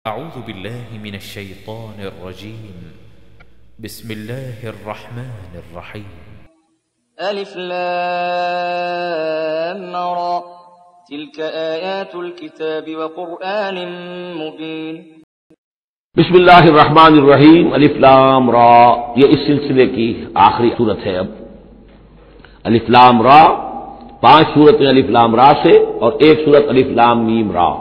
أعوذ بالله من الشيطان الرجيم. بسم الله الرحمن الرحيم. ألف لام را تلك آيات الكتاب وقرآن مبين. بسم اللہ الرحمن الرحیم. الف لام را، یہ اس سلسلے کی آخری صورت ہے. اب الف لام را، 5 صورتیں الف لام را سے اور 1 صورت الف لام میم را.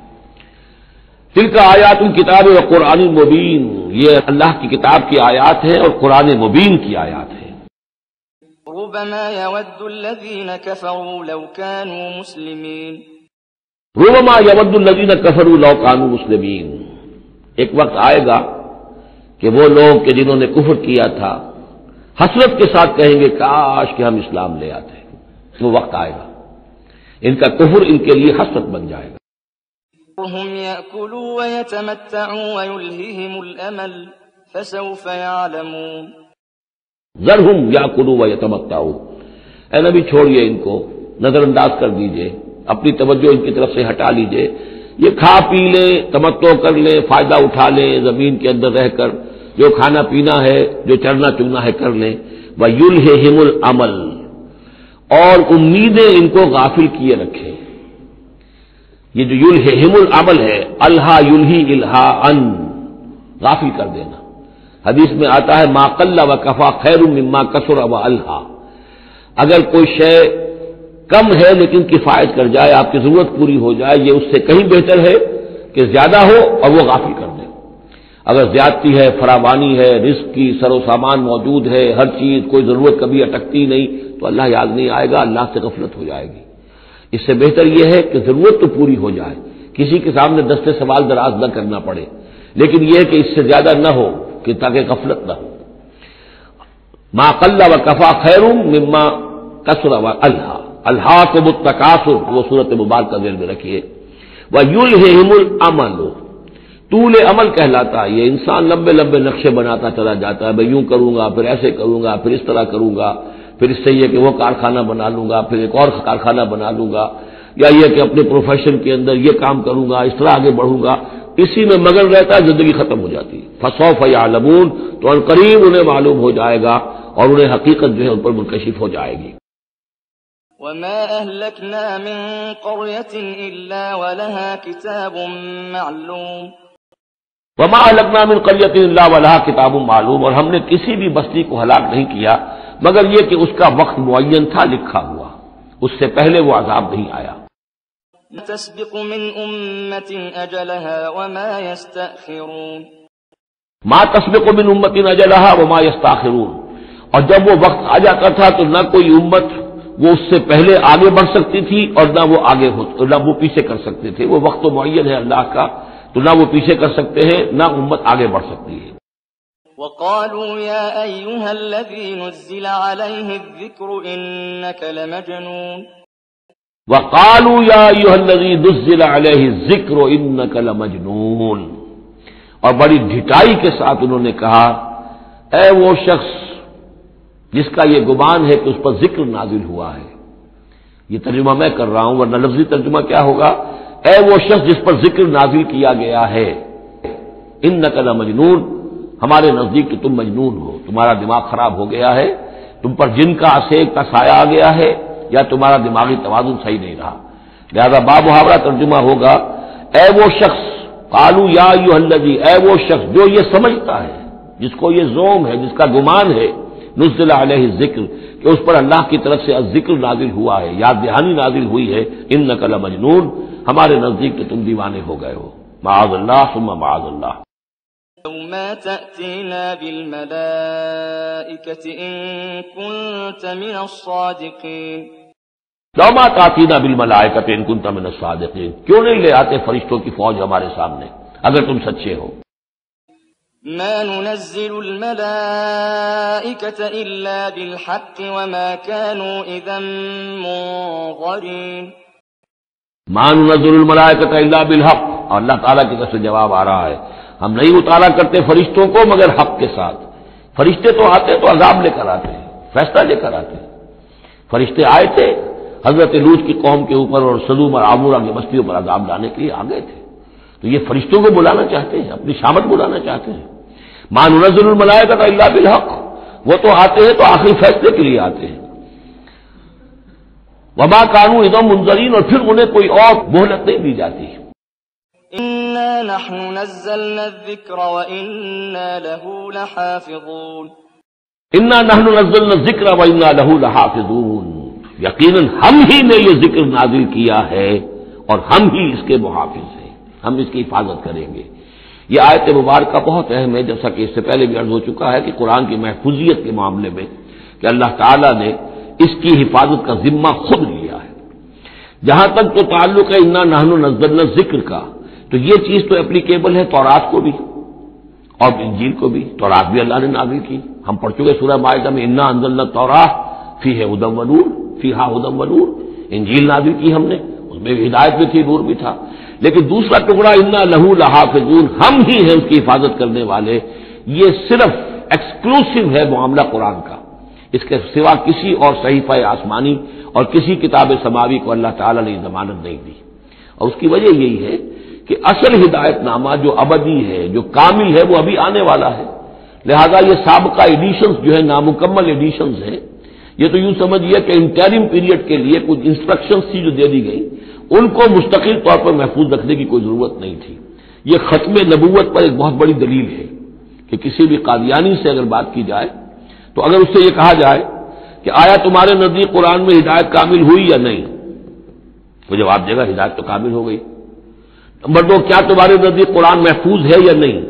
تلک آیات الکتاب و قرآن مبین، یہ اللہ کی کتاب کی آیات ہیں اور قرآن مبین کی آیات ہیں. ربما يود الذين كفروا لو كانوا مسلمين. ربما يود الذين كفروا لو كانوا مسلمين، ایک وقت آئے گا کہ وہ لوگ کہ جنہوں نے کفر کیا تھا حسرت کے ساتھ کہیں گے کاش کہ ہم اسلام لے آتے. وہ وقت آئے گا، ان کا کفر ان کے لیے حسرت بن جائے گا. هم يأكلوا ويتمتعوا ويلههم الأمل فسوف يعلمون. ذرهم يأكلوا ويتمتعوا، اے نبی چھوڑیے ان کو، نظر انداز کر دیجئے، اپنی توجہ ان کی طرف سے ہٹا لیجئے. یہ کھا پی لیں، تمتع کر لیں، فائدہ اٹھا لیں، زمین کے اندر رہ کر جو کھانا پینا ہے، جو چرنا چگنا ہے کر لیں. وَيُلْهِهِمُ الْعَمَلُ، اور امیدیں ان کو غافل کیے رکھیں. یہ جو یلہم العمل ہے، الہا یلہی الہاءً، غافل کر دینا. حدیث میں آتا ہے ما قل و کفا خیر مما کثر و الہا، اگر کوئی شے کم ہے لیکن کفایت کر جائے، آپ کی ضرورت پوری ہو جائے، یہ اس سے کہیں بہتر ہے کہ زیادہ ہو اور وہ غافل کر دے. اگر زیادتی ہے، فراوانی ہے، رزق کی سر و سامان موجود ہے، ہر چیز، کوئی ضرورت کبھی اٹکتی نہیں، تو اللہ یاد نہیں آئے گا، اللہ سے غفلت ہو جائے گی. اس سے بہتر یہ ہے کہ ضرورت تو پوری ہو جائے، کسی کے سامنے دستے سوال دراز نہ کرنا پڑے، لیکن یہ ہے کہ اس سے زیادہ نہ ہو کہ تاکہ غفلت نہ ہو. ما قل و کفا خیر مما کثر و الہا، الہاکم التکاثر، وہ صورت مبارکہ ذہن میں رکھیے. وَيُلْهِهِمُ الْعَمَلُ، طول عمل کہلاتا ہے. یہ انسان لمبے لمبے نقشے بناتا چلا جاتا ہے، میں یوں کروں گا، پھر ایسے کروں گا، پھر اس طرح کروں گا، پھر اس سے یہ کہ وہ کارخانہ بنا لوں گا، پھر ایک اور کارخانہ بنا لوں گا، یا یہ کہ اپنے پروفیشن کے اندر یہ کام کروں گا، اس طرح آگے بڑھوں گا. اسی میں مگن رہتا ہے، زندگی ختم ہو جاتی ہے. فسوف یعلمون، تو ان قریب انہیں معلوم ہو جائے گا اور انہیں حقیقت جو ہے ان پر منکشف ہو جائے گی. وما أهلكنا من قرية إلا ولها كتاب معلوم. وما أهلكنا من قرية إلا ولها كتاب معلوم، اور ہم نے کسی بھی بستی کو ہلاک نہیں کیا مگر یہ کہ اس کا وقت معین تھا، لکھا ہوا، اس سے پہلے وہ عذاب نہیں آیا. تسبق من أمة أجلها وما يستأخرون. ما تسبق من امت اجلها وما يستاخرون، اور جب وہ وقت آ جاتا تھا تو نہ کوئی امت وہ اس سے پہلے آگے بڑھ سکتی تھی اور نہ وہ نہ وہ پیچھے کر سکتے تھے. وہ وقت تو معین ہے اللہ کا، تو نہ وہ پیچھے کر سکتے ہیں نہ امت آگے بڑھ سکتی ہے. وقالوا يا أيها الذي نزل عليه الذكر إنك لمجنون. وقالوا يا أيها الذي نزل عليه الذكر إنك لمجنون، اور بڑی ڈھٹائی کے ساتھ انہوں نے کہا اے وہ شخص جس کا یہ گمان ہے کہ اس پر ذکر نازل ہوا ہے. یہ ترجمہ میں کر رہا ہوں، ورنہ لفظی ترجمہ کیا ہوگا؟ اے وہ شخص جس پر ذکر نازل کیا گیا ہے، انک لمجنون، ہمارے نزدیک کہ تم مجنون ہو، تمہارا دماغ خراب ہو گیا ہے، تم پر جن کا عصیب کا سایہ آ گیا ہے، یا تمہارا دماغی توازن صحیح نہیں رہا. لہذا باب محاورہ ترجمہ ہوگا اے وہ شخص، قالوا یا ایھا الذی، اے وہ شخص جو یہ سمجھتا ہے، جس کو یہ زوم ہے، جس کا گمان ہے، نزل علیہ الذکر، کہ اس پر اللہ کی طرف سے الذکر نازل ہوا ہے، یاد دہانی نازل ہوئی ہے، انک لمجنون، ہمارے نزدیک تو تم دیوانے ہو گئے ہو. معاذ اللہ ثم معاذ اللہ. وما تأتينا بالملائكة إن كنت من الصادقين. وما تأتينا بالملائكة إن كنت من الصادقين، کیوں نہیں لے آتے فرشتوں کی فوج ہمارے سامنے اگر تم سچے ہو. ما ننزل الملائكة إلا بالحق وما كانوا إذا منظرين. ما ننزل الملائكة إلا بالحق، اور اللہ تعالیٰ کی طرف سے جواب آ رہا ہے ہم نہیں اتارا کرتے فرشتوں کو مگر حق کے ساتھ. فرشتے تو آتے تو عذاب لے کر آتے، فیصلہ لے کر آتے. فرشتے آئے تھے حضرت لوط کی قوم کے اوپر اور سدوم اور عمورہ کی بستیوں پر عذاب لانے کے لیے آ گئے تھے، تو یہ فرشتوں کو بلانا چاہتے ہیں، اپنی شامت بلانا چاہتے ہیں۔ ما ننزل الملائکۃ الا بالحق، وہ تو آتے ہیں تو آخری فیصلے کے لیے آتے ہیں۔ وما كانوا اذا منذرین، اور پھر انہیں کوئی اور مہلت نہیں دی جاتی۔ إنا نحن نزلنا الذكر وإنا له لحافظون انا نحن نزلنا الذکر وانا له لحافظون، یقیناً ہم ہی نے یہ ذکر نازل کیا ہے اور ہم ہی اس کے محافظ ہیں، ہم اس کی حفاظت کریں گے۔ یہ آیت مبارکہ بہت اہم ہے، جیسا کہ اس سے پہلے بھی عرض ہو چکا ہے کہ قرآن کی محفوظیت کے معاملے میں کہ اللہ تعالیٰ نے اس کی حفاظت کا ذمہ خود لیا ہے۔ جہاں تک تو تعلق ہے انا نحن نزلنا الذکر کا، تو یہ چیز تو اپلیکیبل ہے تورات کو بھی اور انجیل کو بھی۔ تورات بھی اللہ نے نازل کی، ہم پڑھ چکے سورہ مائدہ میں انا انزلنا التوراۃ فیہا ھدی ونور، فیہا ھدی ونور۔ انجیل نازل کی ہم نے، اس میں ہدایت بھی تھی، نور بھی تھا۔ لیکن دوسرا ٹکڑا انا لہ لحافظون، ہم ہی ہیں اس کی حفاظت کرنے والے، یہ صرف ایکسکلوسیو ہے معاملہ قرآن کا، اس کے سوا کسی اور صحیفہ آسمانی اور کسی کتاب سماوی کو اللہ تعالیٰ نے ضمانت نہیں دی۔ اور اس کی وجہ یہی ہے کہ اصل ہدایت نامہ جو ابدی ہے، جو کامل ہے، وہ ابھی آنے والا ہے۔ لہذا یہ سابقہ ایڈیشنز جو ہے، نامکمل ایڈیشنز ہیں، یہ تو یوں سمجھیے کہ انٹرم پیریڈ کے لیے کچھ انسٹرکشنز تھی جو دے دی گئی، ان کو مستقل طور پر محفوظ رکھنے کی کوئی ضرورت نہیں تھی۔ یہ ختم نبوت پر ایک بہت بڑی دلیل ہے کہ کسی بھی قادیانی سے اگر بات کی جائے تو اگر اس سے یہ کہا جائے کہ آیا تمہارے نزدیک قرآن میں ہدایت کامل ہوئی یا نہیں، وہ جواب دے گا ہدایت تو کامل ہو گئی۔ نمبر 2، کیا تمہارے نزدیک قرآن محفوظ ہے یا نہیں؟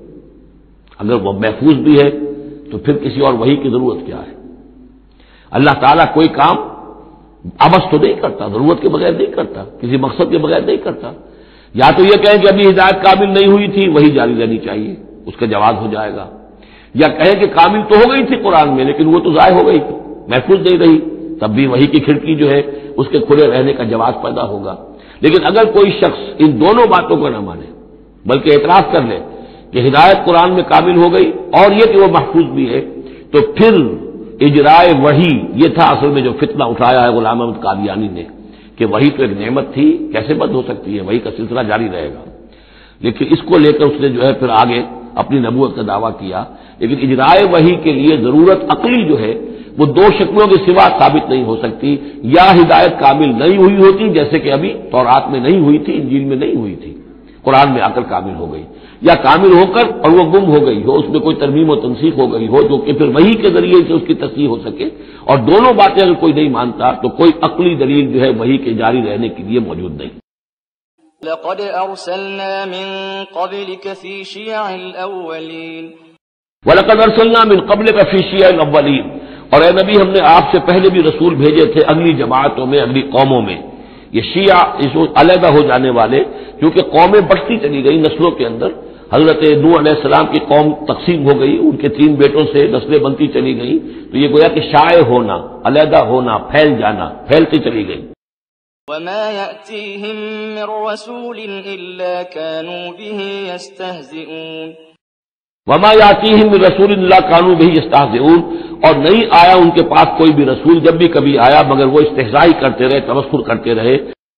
اگر وہ محفوظ بھی ہے تو پھر کسی اور وحی کی ضرورت کیا ہے؟ اللہ تعالیٰ کوئی کام عبث تو نہیں کرتا، ضرورت کے بغیر نہیں کرتا، کسی مقصد کے بغیر نہیں کرتا۔ یا تو یہ کہیں کہ ابھی ہدایت کامل نہیں ہوئی تھی، وہی جاری رہنی چاہیے، اس کا جواز ہو جائے گا۔ یا کہیں کہ کامل تو ہو گئی تھی قرآن میں لیکن وہ تو ضائع ہو گئی، محفوظ نہیں رہی، تب بھی وحی کی کھڑکی جو ہے اس کے کھلے رہنے کا جواز پیدا ہوگا۔ لیکن اگر کوئی شخص ان دونوں باتوں کو نہ مانے بلکہ اعتراف کر لے کہ ہدایت قرآن میں کامل ہو گئی اور یہ کہ وہ محفوظ بھی ہے، تو پھر اجرائے وحی، یہ تھا اصل میں جو فتنہ اٹھایا ہے غلام احمد قادیانی نے کہ وحی تو ایک نعمت تھی، کیسے بند ہو سکتی ہے، وحی کا سلسلہ جاری رہے گا۔ لیکن اس کو لے کر اس نے جو ہے پھر آگے اپنی نبوت کا دعویٰ کیا۔ لیکن اجرائے وحی کے لیے ضرورت عقلی جو ہے وہ دو شکلوں کے سوا ثابت نہیں ہو سکتی، یا ہدایت کامل نہیں ہوئی ہوتی جیسے کہ ابھی تورات میں نہیں ہوئی تھی، انجیل میں نہیں ہوئی تھی، قرآن میں آ کر کامل ہو گئی، یا کامل ہو کر اور وہ گم ہو گئی ہو، اس میں کوئی ترمیم و تنسیخ ہو گئی ہو جو کہ پھر وحی کے ذریعے سے اس کی تصحیح ہو سکے۔ اور دونوں باتیں اگر کوئی نہیں مانتا تو کوئی عقلی دلیل جو ہے وحی کے جاری رہنے کے لیے موجود نہیں۔ لقد أرسلنا من قبلك في شيع الأولين وَلَقَدْ أَرْسَلْنَا مِن قَبْلِكَ فِي شِيَعِ الْأَوَّلِينَ، اور اے نبی ہم نے آپ سے پہلے بھی رسول بھیجے تھے اگلی جماعتوں میں، اگلی قوموں میں۔ یہ شیعہ اس علیحدہ ہو جانے والے، کیونکہ قومیں بڑھتی چلی گئی نسلوں کے اندر۔ حضرت نوح علیہ السلام کی قوم تقسیم ہو گئی، ان کے 3 بیٹوں سے نسلیں بنتی چلی گئیں، تو یہ گویا کہ شائع ہونا، علیحدہ ہونا، پھیل جانا، پھیلتی چلی گئی۔ وما يأتيهم من رسول إلا كانوا به يستهزئون وما يأتيهم من رسول إلا كانوا به يستهزئون، اور نہیں آیا ان کے پاس کوئی بھی رسول، جب بھی کبھی آیا مگر وہ استہزاء کرتے رہے، تمسخر کرتے رہے۔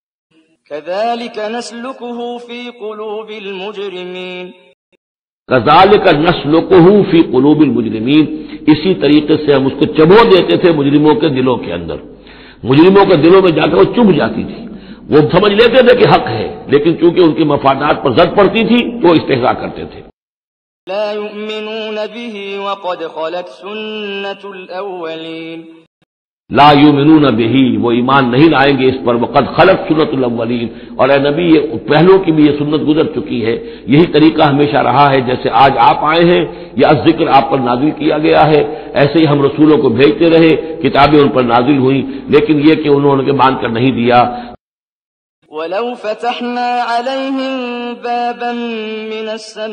كذلك نسلكه في قلوب المجرمين كذلك نسلكه في قلوب المجرمين، اسی طریقے سے ہم اس کو چبو دیتے تھے مجرموں کے دلوں کے اندر۔ مجرموں کے دلوں میں جا کر وہ چبھ جاتی تھی، وہ سمجھ لیتے تھے کہ حق ہے، لیکن چونکہ ان کے مفادات پر زد پڑتی تھی تو وہ استہزاء کرتے تھے۔ لا يؤمنون به وقد خلت سنة الأولين لا یؤمنون به، وہ ایمان نہیں لائیں گے اس پر، وقد خلت سنت الاولین، اور اے نبی یہ پہلوں کی بھی یہ سنت گزر چکی ہے، یہی طریقہ ہمیشہ رہا ہے، جیسے آج آپ آئے ہیں یا ذکر آپ پر نازل کیا گیا ہے، ایسے ہی ہم رسولوں کو بھیجتے رہے، کتابیں ان پر نازل ہوئیں، لیکن یہ کہ انہوں نے مان کر نہیں دیا۔ ولو فتحنا عليهم بابا من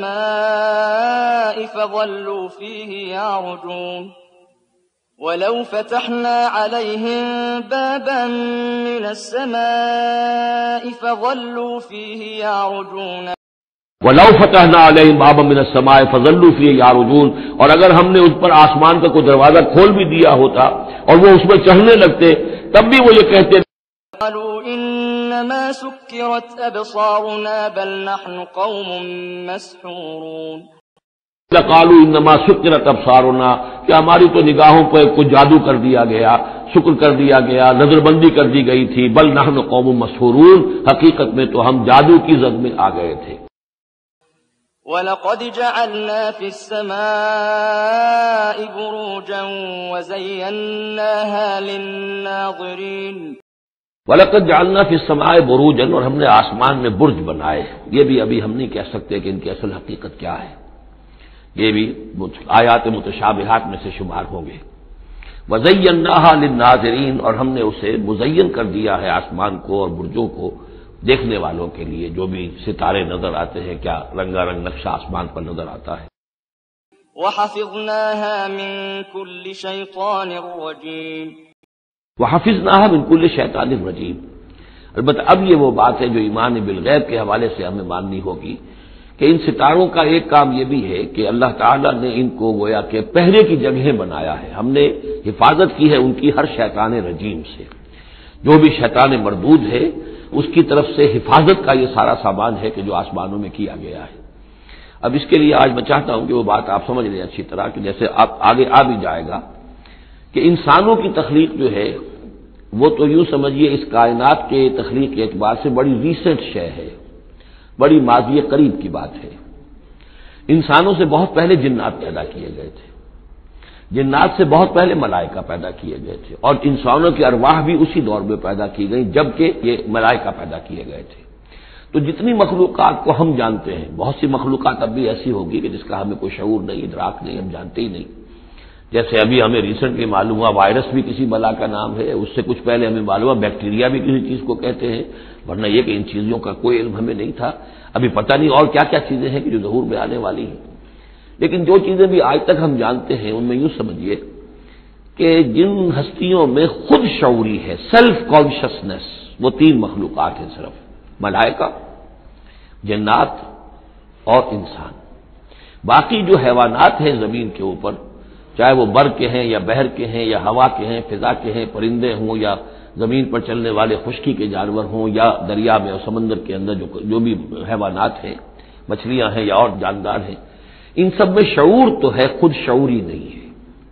السماء فظلوا فيه يعرجون ولو فتحنا عليهم بابا من السماء فظلوا فيه يعرجون وَلَوْ فَتَحْنَا عَلَيْهِمْ بَابًا مِّنَ السَّمَاءِ فَظَلُّوا فِيهِ يَعْرُجُونَ، اور اگر ہم نے اس پر آسمان کا کوئی دروازہ کھول بھی دیا ہوتا اور وہ اس میں چڑھنے لگتے، تب بھی وہ یہ کہتے قالوا إن إنما سكرت أبصارنا بل نحن قوم مسحورون لقالوا انما سکرت ابصارنا، کہ ہماری تو نگاہوں پر کچھ جادو کر دیا گیا، شکر کر دیا گیا، نظر بندی کر دی گئی تھی، بل نحن قوم مسحورون، حقیقت میں تو ہم جادو کی زد میں آ گئے تھے۔ وَلَقَدْ جَعَلْنَا فِي السَّمَاءِ بُرُوجًا وَزَيَّنَّاهَا لِلنَّاظِرِينَ وَلَقَدْ جَعَلْنَا فِي السَّمَاءِ بُرُوجًا، اور ہم نے آسمان میں برج بنائے۔ یہ بھی ابھی ہم نہیں کہہ سکتے کہ ان کی اصل حقیقت کیا ہے، یہ بھی آیات متشابہات میں سے شمار ہوں گے۔ وَزَيَّنَّاهَا لِلنَّاظِرِينَ، اور ہم نے اسے مزین کر دیا ہے آسمان کو اور برجوں کو دیکھنے والوں کے لیے، جو بھی ستارے نظر آتے ہیں، کیا رنگا رنگ نقشہ آسمان پر نظر آتا ہے۔ وَحَفِظْنَاهَا مِن كُلِّ شَيْطَانٍ رَّجِيمٍ وَحَفِظْنَاهَا مِن كُلِّ شَيْطَانٍ رَّجِيمٍ، البتہ اب یہ وہ بات ہے جو ایمان بالغیب کے حوالے سے ہمیں ماننی ہوگی کہ ان ستاروں کا ایک کام یہ بھی ہے کہ اللہ تعالیٰ نے ان کو گویا کہ پہرے کی جگہیں بنایا ہے، ہم نے حفاظت کی ہے ان کی ہر شیطان رجیم سے، جو بھی شیطان مردود ہے اس کی طرف سے حفاظت کا یہ سارا سامان ہے کہ جو آسمانوں میں کیا گیا ہے۔ اب اس کے لیے آج میں چاہتا ہوں کہ وہ بات آپ سمجھ لیں اچھی طرح، کہ جیسے آپ آگے آ بھی جائے گا کہ انسانوں کی تخلیق جو ہے وہ تو یوں سمجھیے اس کائنات کے تخلیق کے اعتبار سے بڑی ریسنٹ شے ہے، بڑی ماضی قریب کی بات ہے۔ انسانوں سے بہت پہلے جنات پیدا کیے گئے تھے، جنات سے بہت پہلے ملائکہ پیدا کیے گئے تھے، اور انسانوں کی ارواح بھی اسی دور میں پیدا کی گئی جبکہ یہ ملائکہ پیدا کیے گئے تھے۔ تو جتنی مخلوقات کو ہم جانتے ہیں، بہت سی مخلوقات اب بھی ایسی ہوگی کہ جس کا ہمیں کوئی شعور نہیں، ادراک نہیں، ہم جانتے ہی نہیں۔ جیسے ابھی ہمیں ریسنٹلی معلوم ہوا وائرس بھی کسی بلا کا نام ہے، اس سے کچھ پہلے ہمیں معلوم ہوا بیکٹیریا بھی کسی چیز کو کہتے ہیں، ورنہ یہ کہ ان چیزوں کا کوئی علم ہمیں نہیں تھا۔ ابھی پتہ نہیں اور کیا کیا چیزیں ہیں کہ جو ظہور میں آنے والی ہیں، لیکن جو چیزیں بھی آج تک ہم جانتے ہیں ان میں یوں سمجھیے کہ جن ہستیوں میں خود شعوری ہے، سیلف کانشسنس، وہ 3 مخلوقات ہیں صرف، ملائکہ، جنات اور انسان۔ باقی جو حیوانات ہیں زمین کے اوپر، چاہے وہ بر کے ہیں یا بحر کے ہیں یا ہوا کے ہیں، فضا کے ہیں، پرندے ہوں یا زمین پر چلنے والے خشکی کے جانور ہوں یا دریا میں اور سمندر کے اندر جو بھی حیوانات ہیں، مچھلیاں ہیں یا اور جاندار ہیں، ان سب میں شعور تو ہے، خود شعوری نہیں ہے۔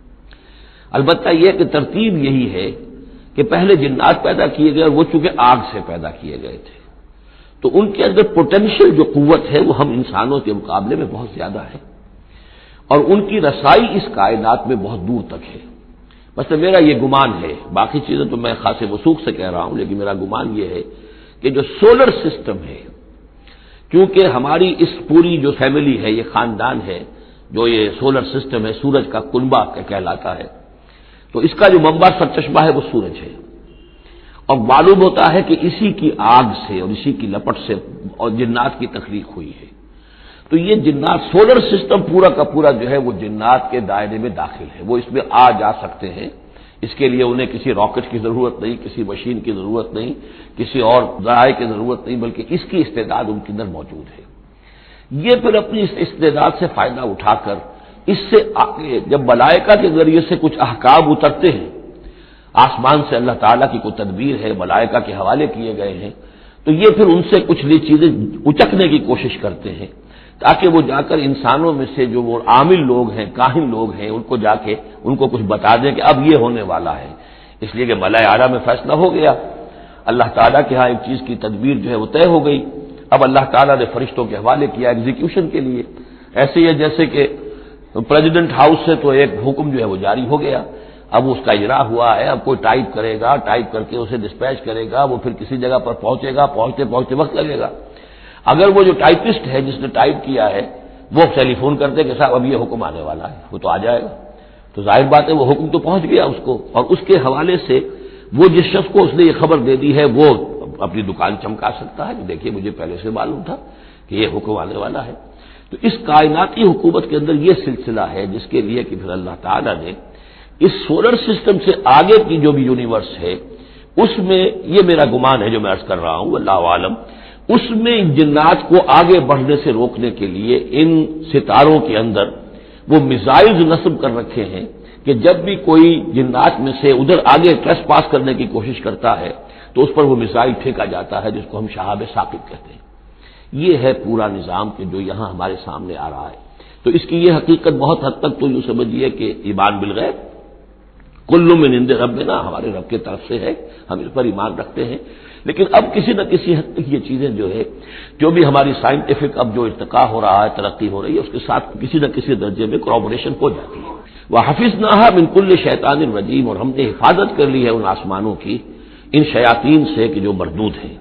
البتہ یہ کہ ترتیب یہی ہے کہ پہلے جنات پیدا کیے گئے اور وہ چونکہ آگ سے پیدا کیے گئے تھے، تو ان کے اندر پوٹینشیل جو قوت ہے وہ ہم انسانوں کے مقابلے میں بہت زیادہ ہے، اور ان کی رسائی اس کائنات میں بہت دور تک ہے۔ بس میرا یہ گمان ہے، باقی چیزیں تو میں خاص وثوق سے کہہ رہا ہوں، لیکن میرا گمان یہ ہے کہ جو سولر سسٹم ہے، کیونکہ ہماری اس پوری جو فیملی ہے، یہ خاندان ہے، جو یہ سولر سسٹم ہے، سورج کا کنبہ کہلاتا ہے، تو اس کا جو منبع سرچشمہ ہے وہ سورج ہے، اور معلوم ہوتا ہے کہ اسی کی آگ سے اور اسی کی لپٹ سے اور جنات کی تخلیق ہوئی ہے۔ تو یہ جنات، سولر سسٹم پورا کا پورا جو ہے وہ جنات کے دائرے میں داخل ہے، وہ اس میں آ جا سکتے ہیں، اس کے لیے انہیں کسی راکٹ کی ضرورت نہیں، کسی مشین کی ضرورت نہیں، کسی اور ذرائع کی ضرورت نہیں، بلکہ اس کی استعداد ان کے اندر موجود ہے۔ یہ پھر اپنی اس استعداد سے فائدہ اٹھا کر اس سے آگے جب ملائکہ کے ذریعے سے کچھ احکام اترتے ہیں، آسمان سے اللہ تعالیٰ کی کوئی تدبیر ہے، ملائکہ کے حوالے کیے گئے ہیں، تو یہ پھر ان سے کچھ نئی چیزیں اچکنے کی کوشش کرتے ہیں، تاکہ وہ جا کر انسانوں میں سے جو وہ عامل لوگ ہیں، کاہن لوگ ہیں، ان کو جا کے ان کو کچھ بتا دیں کہ اب یہ ہونے والا ہے۔ اس لیے کہ ملائے اعلیٰ میں فیصلہ ہو گیا، اللہ تعالیٰ کے ہاں ایک چیز کی تدبیر جو ہے وہ طے ہو گئی، اب اللہ تعالیٰ نے فرشتوں کے حوالے کیا ایگزیکیوشن کے لیے۔ ایسے ہی ہے جیسے کہ پریزیڈنٹ ہاؤس سے تو ایک حکم جو ہے وہ جاری ہو گیا، اب اس کا اجرا ہوا ہے، اب کوئی ٹائپ کرے گا، ٹائپ کر کے اسے ڈسپیچ کرے گا، وہ پھر کسی جگہ پر پہنچے گا، پہنچتے پہنچتے وقت لگے گا۔ اگر وہ جو ٹائپسٹ ہے جس نے ٹائپ کیا ہے وہ ٹیلی فون کرتے کہ صاحب اب یہ حکم آنے والا ہے، وہ تو آ جائے گا، تو ظاہر بات ہے وہ حکم تو پہنچ گیا اس کو، اور اس کے حوالے سے وہ جس شخص کو اس نے یہ خبر دے دی ہے وہ اپنی دکان چمکا سکتا ہے کہ دیکھیے مجھے پہلے سے معلوم تھا کہ یہ حکم آنے والا ہے۔ تو اس کائناتی حکومت کے اندر یہ سلسلہ ہے جس کے لیے کہ پھر اللہ تعالیٰ نے اس سولر سسٹم سے آگے کی جو بھی یونیورس ہے اس میں، یہ میرا گمان ہے جو میں عرض کر رہا ہوں اللہ عالم، اس میں جنات کو آگے بڑھنے سے روکنے کے لیے ان ستاروں کے اندر وہ میزائلز نصب کر رکھے ہیں کہ جب بھی کوئی جنات میں سے ادھر آگے ٹریس پاس کرنے کی کوشش کرتا ہے تو اس پر وہ میزائل پھینکا جاتا ہے جس کو ہم شہاب ثاقب کہتے ہیں۔ یہ ہے پورا نظام کہ جو یہاں ہمارے سامنے آ رہا ہے۔ تو اس کی یہ حقیقت بہت حد تک تو یوں سمجھیے کہ ایمان بالغیب، کل من عند ربنا، ہمارے رب کی طرف سے ہے، ہم اس پر ایمان رکھتے ہیں۔ لیکن اب کسی نہ کسی حد تک یہ چیزیں جو بھی ہماری سائنٹیفک اب جو ارتقا ہو رہا ہے، ترقی ہو رہی ہے، اس کے ساتھ کسی نہ کسی درجے میں کورابوریشن ہو جاتی ہے۔ وَحَفِظْنَاهَا مِن كُلِّ شَيْطَانٍ رَجِيمٍ، اور ہم نے حفاظت کر لی ہے ان آسمانوں کی ان شیاطین سے کہ جو مردود ہیں۔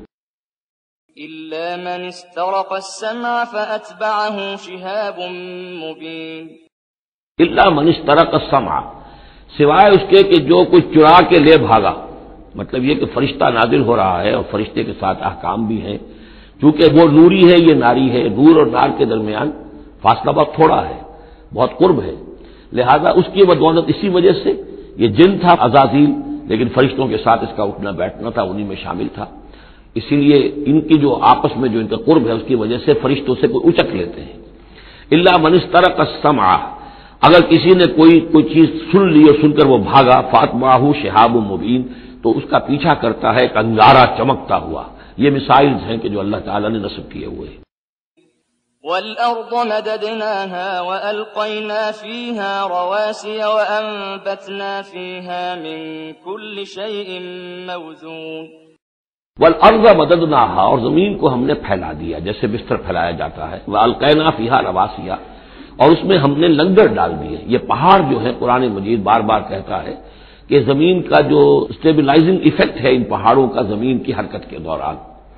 إلا من استرق السمع فأتبعه شهاب مبين الا من استرق السمع، سوائے اس کے کہ جو کچھ چرا کے لے بھاگا، مطلب یہ کہ فرشتہ نازل ہو رہا ہے اور فرشتے کے ساتھ احکام بھی ہیں، چونکہ وہ نوری ہے یہ ناری ہے، نور اور نار کے درمیان فاصلہ بہت تھوڑا ہے، بہت قرب ہے، لہذا اس کی بدولت اسی وجہ سے یہ جن تھا عزازیل، لیکن فرشتوں کے ساتھ اس کا اٹھنا بیٹھنا تھا، انہی میں شامل تھا، اسی لیے ان کی جو آپس میں جو ان کا قرب ہے اس کی وجہ سے فرشتوں سے کوئی اچک لیتے ہیں۔ الا من استرق السمع، اگر کسی نے کوئی چیز سن لی اور سن کر وہ بھاگا، فاتبعہ شہاب مبین، تو اس کا پیچھا کرتا ہے ایک انگارہ چمکتا ہوا۔ یہ مثائلز ہیں کہ جو اللہ تعالیٰ نے نصب کیے ہوئے ہیں۔ والأرض مددناها وألقينا فيها رواسي وأنبتنا فيها من كل شيء موزون والارض مددناها، اور زمین کو ہم نے پھیلا دیا جیسے بستر پھیلایا جاتا ہے، والقینا فیہا رواسیا، اور اس میں ہم نے لنگر ڈال دیے۔ یہ پہاڑ جو ہے قرآن مجید بار بار کہتا ہے کہ زمین کا جو اسٹیبلائزنگ ایفیکٹ ہے ان پہاڑوں کا زمین کی حرکت کے دوران۔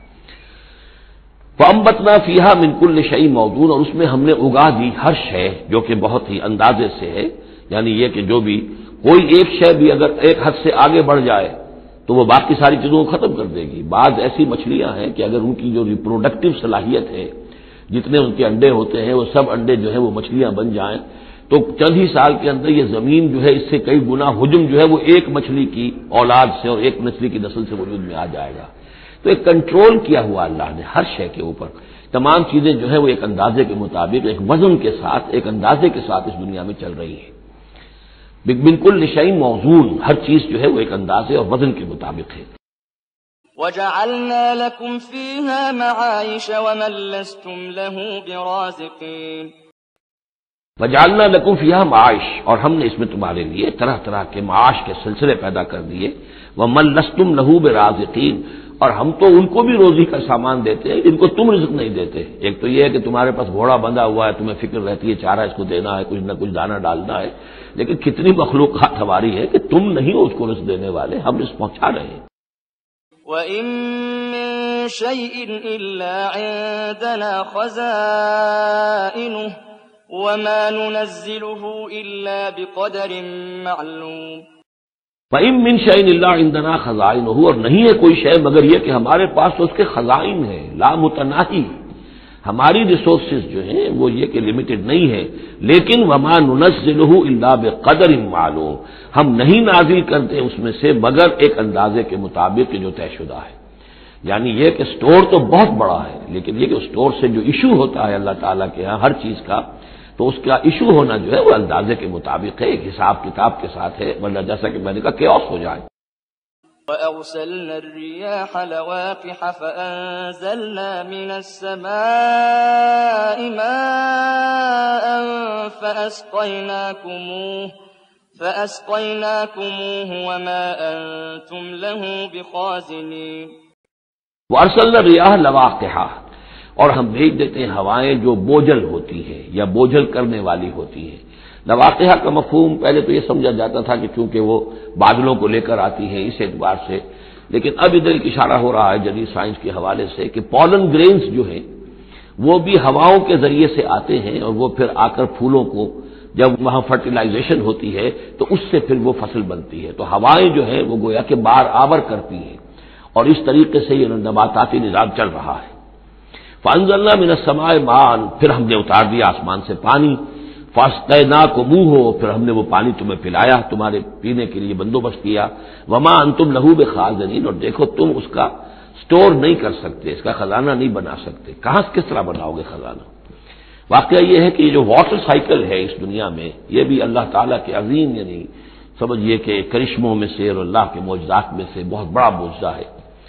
فَأَنبَتْنَا فِيهَا مِن كُلِّ شَيْءٍ مَوْزُونٍ، اور اس میں ہم نے اگا دی ہر شے جو کہ بہت ہی اندازے سے ہے، یعنی یہ کہ جو بھی کوئی ایک شے بھی اگر ایک حد سے آگے بڑھ جائے تو وہ باقی ساری چیزوں کو ختم کر دے گی۔ بعض ایسی مچھلیاں ہیں کہ اگر ان کی جو ریپروڈکٹیو صلاحیت ہے، جتنے ان کے انڈے ہوتے ہیں وہ سب انڈے جو ہے وہ مچھلیاں بن جائیں تو چند ہی سال کے اندر یہ زمین جو ہے اس سے کئی گنا حجم جو ہے وہ ایک مچھلی کی اولاد سے اور ایک مچھلی کی نسل سے وجود میں آ جائے گا۔ تو ایک کنٹرول کیا ہوا اللہ نے ہر شے کے اوپر، تمام چیزیں جو ہے وہ ایک اندازے کے مطابق، ایک وزن کے ساتھ، ایک اندازے کے ساتھ اس دنیا میں چل رہی ہے۔ بالکل شیء موزون، ہر چیز جو ہے وہ ایک اندازے اور وزن کے مطابق ہے۔ وَجَعَلْنَا لَكُمْ فِيهَا مَعَائِشَ وَمَن لَّسْتُمْ لَهُ بِرَازِقِينَ وَجَعَلْنَا لَكُمْ فِيهَا معاش، اور ہم نے اس میں تمہارے لیے طرح طرح کے معاش کے سلسلے پیدا کر دیے۔ وَمَن لَّسْتُمْ لَهُ بِرَازِقِينَ، اور ہم تو ان کو بھی روزی کا سامان دیتے ہیں جن کو تم رزق نہیں دیتے۔ ایک تو یہ ہے کہ تمہارے پاس گھوڑا بندھا ہوا ہے، تمہیں فکر رہتی ہے چارہ اس کو دینا ہے، کچھ نہ کچھ دانہ ڈالنا ہے، لیکن کتنی مخلوقات ہماری ہے کہ تم نہیں ہو اس کو رزق دینے والے، ہم رزق پہنچا رہے ہیں۔ وَإِن مِّن شَيْءٍ إِلَّا عِندَنَا خَزَائِنُهُ وَمَا نُنَزِّلُهُ إِلَّا بِقَدَرٍ مَّعْلُومٍ فَإِن مِّن شَيْءٍ إِلَّا عِندَنَا خَزَائِنُهُ، اور نہیں ہے کوئی شے مگر یہ کہ ہمارے پاس تو اس کے خزائن ہیں، لا متناہی، ہماری ریسورسز جو ہیں وہ یہ کہ لمیٹڈ نہیں ہے، لیکن وَمَا نُنَزِّلُهُ إِلَّا بِقَدَرٍ مَّعْلُومٍ، ہم نہیں نازل کرتے اس میں سے مگر ایک اندازے کے مطابق جو طے شدہ ہے۔ یعنی یہ کہ سٹور تو بہت بڑا ہے، لیکن یہ کہ سٹور سے جو ایشو ہوتا ہے اللہ تعالیٰ کے ہاں ہر چیز کا، تو اس کا ایشو ہونا جو ہے وہ اندازے کے مطابق ہے، ایک حساب کتاب کے ساتھ ہے، ورنہ جیسا کہ میں نے کہا کیوس ہو جائے۔ وَأَرْسَلْنَا الرِّيَاحَ لَوَاقِحَ فَأَنزَلْنَا مِنَ السَّمَاءِ مَاءً فَأَسْقَيْنَاكُمُوهُ وَمَا أَنتُمْ لَهُ بِخَازِنِينَ وَأَرْسَلْنَا الرِّيَاحَ لَوَاقِحَ، اور ہم بھیج دیتے ہیں ہوائیں جو بوجھل ہوتی ہیں یا بوجھل کرنے والی ہوتی ہیں۔ لواقعہ کا مفہوم پہلے تو یہ سمجھا جاتا تھا کہ چونکہ وہ بادلوں کو لے کر آتی ہیں اس اعتبار سے، لیکن اب ادھر ایک اشارہ ہو رہا ہے جدید سائنس کے حوالے سے کہ پولن گرینز جو ہیں وہ بھی ہواؤں کے ذریعے سے آتے ہیں، اور وہ پھر آ کر پھولوں کو جب وہاں فرٹیلائزیشن ہوتی ہے تو اس سے پھر وہ فصل بنتی ہے۔ تو ہوائیں جو ہیں وہ گویا کہ بار آور کرتی ہیں، اور اس طریقے سے یہ نباتاتی نظام چل رہا ہے۔ فَأَنزَلْنَا مِنَ السَّمَاءِ مَاءً، پھر ہم نے اتار دیا آسمان سے پانی، فَاسْقَيْنَاكُمُوهُ، پھر ہم نے وہ پانی تمہیں پلایا، تمہارے پینے کے لیے بندوبست کیا۔ وَمَا أَنتُمْ لَهُ بِخَازِنِينَ، اور دیکھو تم اس کا سٹور نہیں کر سکتے، اس کا خزانہ نہیں بنا سکتے۔ کہاں کس طرح بناؤ گے خزانہ؟ واقعہ یہ ہے کہ یہ جو واٹر سائیکل ہے اس دنیا میں، یہ بھی اللہ تعالیٰ کے عظیم یعنی سمجھیے کہ کرشموں میں سے اور اللہ کے معجزات میں سے بہت بڑا معجزہ ہے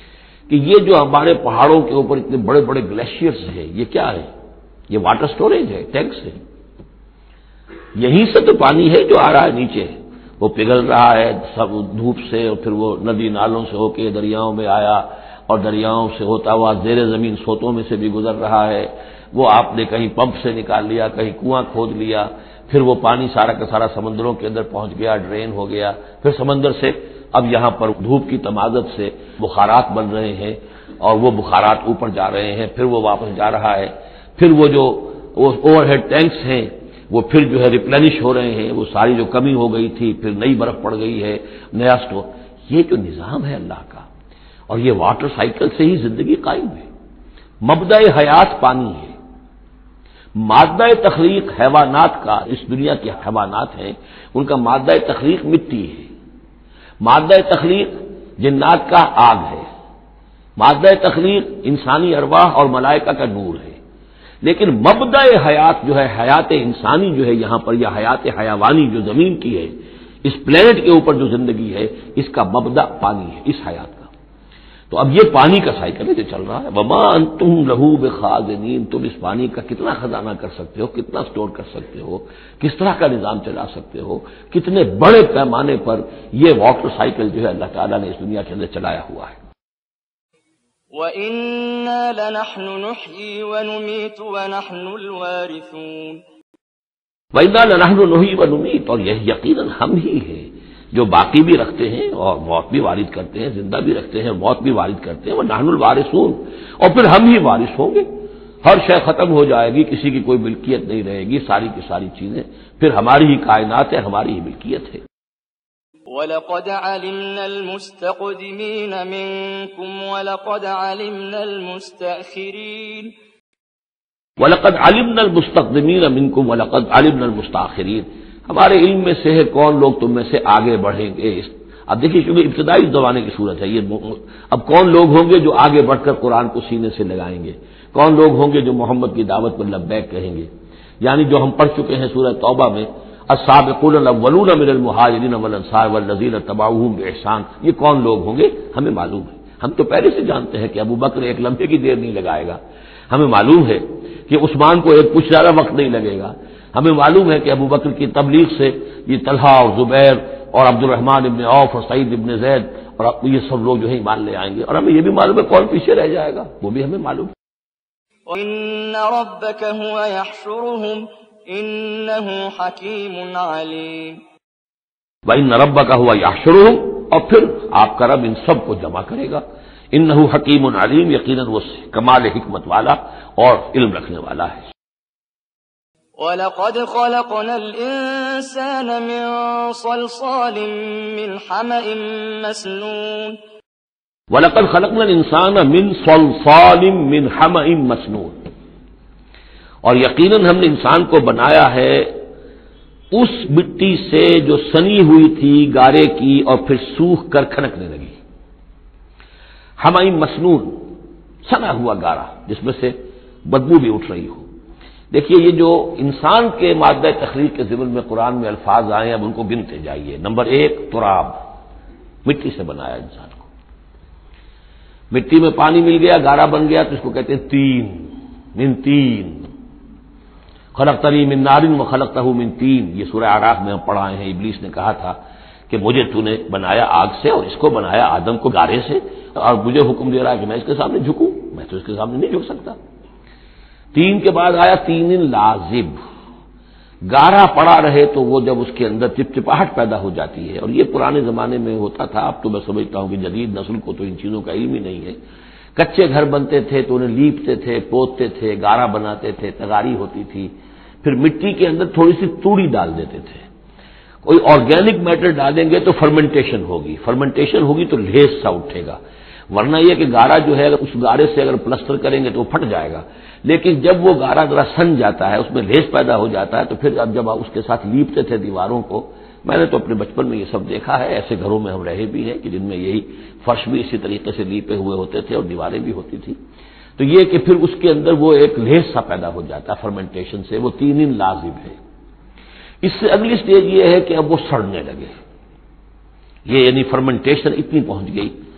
کہ یہ جو ہمارے پہاڑوں کے اوپر اتنے بڑے بڑے گلیشیئرز ہیں، یہ کیا ہے؟ یہ واٹر سٹوریج ہے، ٹینکس ہے، یہیں سے تو پانی ہے جو آ رہا ہے نیچے، وہ پگھل رہا ہے سب دھوپ سے، اور پھر وہ ندی نالوں سے ہو کے دریاؤں میں آیا، اور دریاؤں سے ہوتا ہوا زیر زمین سوتوں میں سے بھی گزر رہا ہے، وہ آپ نے کہیں پمپ سے نکال لیا، کہیں کنواں کھود لیا، پھر وہ پانی سارا کا سارا سمندروں کے اندر پہنچ گیا، ڈرین ہو گیا، پھر سمندر سے اب یہاں پر دھوپ کی تمازت سے بخارات بن رہے ہیں، اور وہ بخارات اوپر جا رہے ہیں، پھر وہ واپس جا رہا ہے، پھر وہ جو اوور ہیڈ ٹینکس ہیں وہ پھر جو ہے ریپلینش ہو رہے ہیں، وہ ساری جو کمی ہو گئی تھی پھر نئی برف پڑ گئی ہے، نیا اسٹور، یہ جو نظام ہے اللہ کا، اور یہ واٹر سائیکل سے ہی زندگی قائم ہے۔ مبدأ حیات پانی ہے، مادہ تخلیق حیوانات کا، اس دنیا کے حیوانات ہیں ان کا مادہ تخلیق مٹی ہے، مادہ تخلیق جنات کا آگ ہے، مادہ تخلیق انسانی ارواح اور ملائکہ کا نور ہے، لیکن مبدأ حیات جو ہے، حیات انسانی جو ہے یہاں پر، یا حیات حیوانی جو زمین کی ہے، اس پلینٹ کے اوپر جو زندگی ہے، اس کا مبدأ پانی ہے، اس حیات کا۔ تو اب یہ پانی کا سائیکل ہے جو چل رہا ہے، وما انتم لہو بخازنین، تم اس پانی کا کتنا خزانہ کر سکتے ہو، کتنا سٹور کر سکتے ہو، کس طرح کا نظام چلا سکتے ہو، کتنے بڑے پیمانے پر یہ واٹر سائیکل جو ہے اللہ تعالیٰ نے اس دنیا کے اندر چلایا ہوا ہے۔ وَإِنَّا لَنَحْنُ نُحْيِي وَنُمِيتُ وَنَحْنُ الْوَارِثُونَ، وَإِنَّا لَنَحْنُ نُحْيِي وَنُمِيتُ، اور یہ یقیناً ہم ہی ہیں جو باقی بھی رکھتے ہیں اور موت بھی وارد کرتے ہیں، زندہ بھی رکھتے ہیں، موت بھی وارد کرتے ہیں، وَنَحْنُ الْوَارِثُونَ، اور پھر ہم ہی وارث ہوں گے، ہر شے ختم ہو جائے گی، کسی کی کوئی ملکیت نہیں رہے گی، ساری کی ساری چیزیں پھر ہماری ہی کائنات ہے، ہماری ہی ملکیت ہے۔ وَلَقَدْ عَلِمْنَا الْمُسْتَقْدِمِينَ مِنكُمْ وَلَقَدْ عَلِمْنَا الْمُسْتَأْخِرِينَ، وَلَقَدْ عَلِمْنَا الْمُسْتَقْدِمِينَ مِنكُمْ وَلَقَدْ عَلِمْنَا الْمُسْتَأْخِرِينَ، ہمارے علم میں سے ہے کون لوگ تم میں سے آگے بڑھیں گے۔ اب دیکھیے چونکہ ابتدائی زمانے کی صورت ہے یہ، اب کون لوگ ہوں گے جو آگے بڑھ کر قرآن کو سینے سے لگائیں گے، کون لوگ ہوں گے جو محمد کی دعوت پر لبیک کہیں گے، یعنی جو ہم پڑھ چکے ہیں سورہ توبہ میں، السابقون الاولون من المہاجرین والانصار والذین اتبعوہم بإحسان، یہ کون لوگ ہوں گے ہمیں معلوم ہے، ہم تو پہلے سے جانتے ہیں کہ ابو بکر ایک لمحے کی دیر نہیں لگائے گا، ہمیں معلوم ہے کہ عثمان کو ایک کچھ زیادہ وقت نہیں لگے گا، ہمیں معلوم ہے کہ ابو بکر کی تبلیغ سے یہ طلحہ اور زبیر اور عبد الرحمن ابن عوف اور سعید ابن زید اور یہ سب لوگ جو ہے ایمان لے آئیں گے، اور ہمیں یہ بھی معلوم ہے کون پیچھے رہ جائے گا، وہ بھی ہمیں معلوم ہے۔ وَإِنَّ رَبَّكَ هُوَ يَحْشُرُهُمْ إِنَّهُ حَكِيمٌ عَلِيمٌ، وَإِنَّ رَبَّكَ هُوَ يَحْشُرُهُمْ، اور پھر آپ کا رب ان سب کو جمع کرے گا، إِنَّهُ حَكِيمٌ عَلِيمٌ، یقیناً وہ کمال حکمت والا اور علم رکھنے والا ہے۔ وَلَقَدْ خَلَقْنَا الْإِنسَانَ مِنْ صَلْصَالٍ مِّنْ حَمَإٍ مَّسْنُونٍ، وَلَقَدْ خَلَقْنَا الْإِنسَانَ مِنْ صَلْصَالٍ مِّنْ حَمَإٍ مَّسْنُونٍ، اور یقیناً ہم نے انسان کو بنایا ہے اس مٹی سے جو سنی ہوئی تھی گارے کی اور پھر سوکھ کر کھنکنے لگی، حمأ مسنون، سنا ہوا گارا جس میں سے بدبو بھی اٹھ رہی ہو۔ دیکھیے یہ جو انسان کے مادہ تخلیق کے ضمن میں قرآن میں الفاظ آئے ہیں اب ان کو گنتے جائیے۔ نمبر 1 تراب، مٹی سے بنایا انسان کو، مٹی میں پانی مل گیا گارا بن گیا تو اس کو کہتے ہیں تین، من تین، خلقتنی من نار وخلقتہ من تین، یہ سورہ اعراف میں ہم پڑھائے ہیں، ابلیس نے کہا تھا کہ مجھے تو نے بنایا آگ سے اور اس کو بنایا آدم کو گارے سے، اور مجھے حکم دے رہا ہے کہ میں اس کے سامنے جھکوں، میں تو اس کے سامنے نہیں جھک سکتا۔ تین کے بعد آیا تین لازب، گارا پڑا رہے تو وہ جب اس کے اندر چپچپاہٹ پیدا ہو جاتی ہے، اور یہ پرانے زمانے میں ہوتا تھا، اب تو میں سمجھتا ہوں کہ جدید نسل کو تو ان چیزوں کا علم ہی نہیں ہے۔ کچے گھر بنتے تھے تو انہیں لیپتے تھے، پوتتے تھے، گارا بناتے تھے، تغاری ہوتی تھی، پھر مٹی کے اندر تھوڑی سی توڑی ڈال دیتے تھے، کوئی آرگینک میٹر ڈالیں گے تو فرمنٹیشن ہوگی، فرمنٹیشن ہوگی تو لیس سا اٹھے گا، ورنہ یہ کہ گارا جو ہے اس گارے سے اگر پلسٹر کریں گے تو وہ پھٹ جائے گا، لیکن جب وہ گارا ذرا سن جاتا ہے، اس میں لیس پیدا ہو جاتا ہے، تو پھر اب جب آپ اس کے ساتھ لیپتے تھے دیواروں کو، میں نے تو اپنے بچپن میں یہ سب دیکھا ہے، ایسے گھروں میں ہم رہے بھی ہیں کہ جن میں یہی فرش بھی اسی طریقے سے لیپے ہوئے ہوتے تھے اور دیواریں بھی ہوتی تھی، تو یہ کہ پھر اس کے اندر وہ ایک لیس سا پیدا ہو جاتا ہے فرمنٹیشن سے، وہ تین لازم ہے۔ اس سے اگلی سٹیج یہ ہے کہ اب وہ سڑنے لگے، یہ یعنی فرمنٹیشن اتنی پہنچ گئی،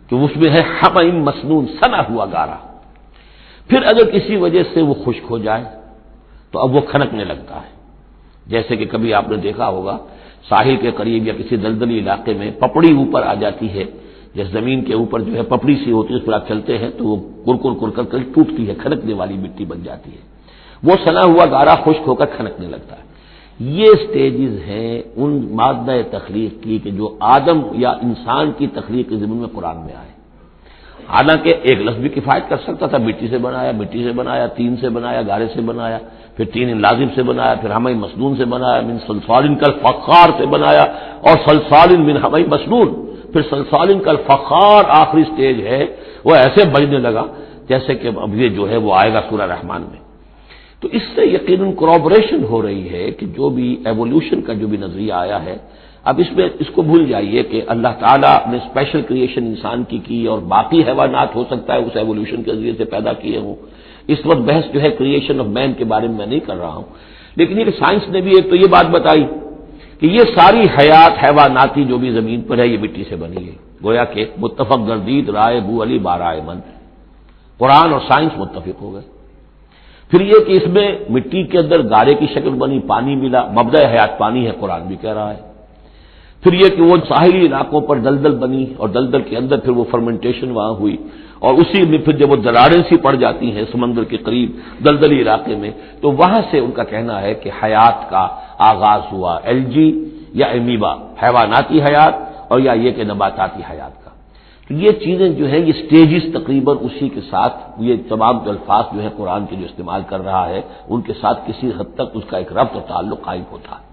کہ اس میں ہے حمیم مسنون، سنا ہوا گارا. پھر اگر کسی وجہ سے وہ خشک ہو جائے تو اب وہ کھنکنے لگتا ہے. جیسے کہ کبھی آپ نے دیکھا ہوگا ساحل کے قریب یا کسی دلدلی علاقے میں پپڑی اوپر آ جاتی ہے، جیسے زمین کے اوپر جو ہے پپڑی سی ہوتی ہے، اس پر آپ چلتے ہیں تو وہ کر کر ٹوٹتی ہے، کھنکنے والی مٹی بن جاتی ہے. وہ سنا ہوا گارا خشک ہو کر کھنکنے لگتا ہے. یہ سٹیجز ہیں ان مادہ تخلیق کی کہ جو آدم یا انسان کی تخلیق کے ضمن میں قرآن میں آئے. حالانکہ ایک لفظ بھی کفایت کر سکتا تھا، مٹی سے بنایا، تین سے بنایا، گارے سے بنایا، پھر تین لازم سے بنایا، پھر حمیم مسنون سے بنایا، من صلصال کالفخار سے بنایا، اور صلصال من حمیم مسنون. پھر صلصال کالفخار آخری سٹیج ہے، وہ ایسے بجنے لگا جیسے کہ اب یہ جو ہے وہ آئے گا سورہ رحمان میں. تو اس سے یقیناً کورابریشن ہو رہی ہے کہ جو بھی ایوولوشن کا جو بھی نظریہ آیا ہے، اب اس میں اس کو بھول جائیے کہ اللہ تعالیٰ نے اسپیشل کریشن انسان کی اور باقی حیوانات ہو سکتا ہے اس ایوولوشن کے ذریعے سے پیدا کیے ہوں. اس وقت بحث جو ہے کریشن آف مین کے بارے میں نہیں کر رہا ہوں، لیکن یہ کہ سائنس نے بھی ایک تو یہ بات بتائی کہ یہ ساری حیات حیواناتی جو بھی زمین پر ہے یہ مٹی سے بنی ہے. گویا کہ متفق گردید رائے بو علی بارائے من، قرآن اور سائنس متفق ہو گئے. پھر یہ کہ اس میں مٹی کے اندر گارے کی شکل بنی، پانی ملا، مبدأ حیات پانی ہے، قرآن بھی کہہ رہا ہے. پھر یہ کہ وہ ساحلی علاقوں پر دلدل بنی اور دلدل کے اندر پھر وہ فرمنٹیشن وہاں ہوئی، اور اسی میں پھر جب وہ دراڑیں سی پڑ جاتی ہیں سمندر کے قریب دلدلی علاقے میں، تو وہاں سے ان کا کہنا ہے کہ حیات کا آغاز ہوا، الجی یا امیبا حیواناتی حیات، اور یا یہ کہ نباتاتی حیات کا. تو یہ چیزیں جو ہیں یہ سٹیجز تقریباً اسی کے ساتھ یہ تمام جو الفاظ جو ہے قرآن کے جو استعمال کر رہا ہے ان کے ساتھ کسی حد تک اس کا ایک ربط اور تعلق قائم ہوتا ہے.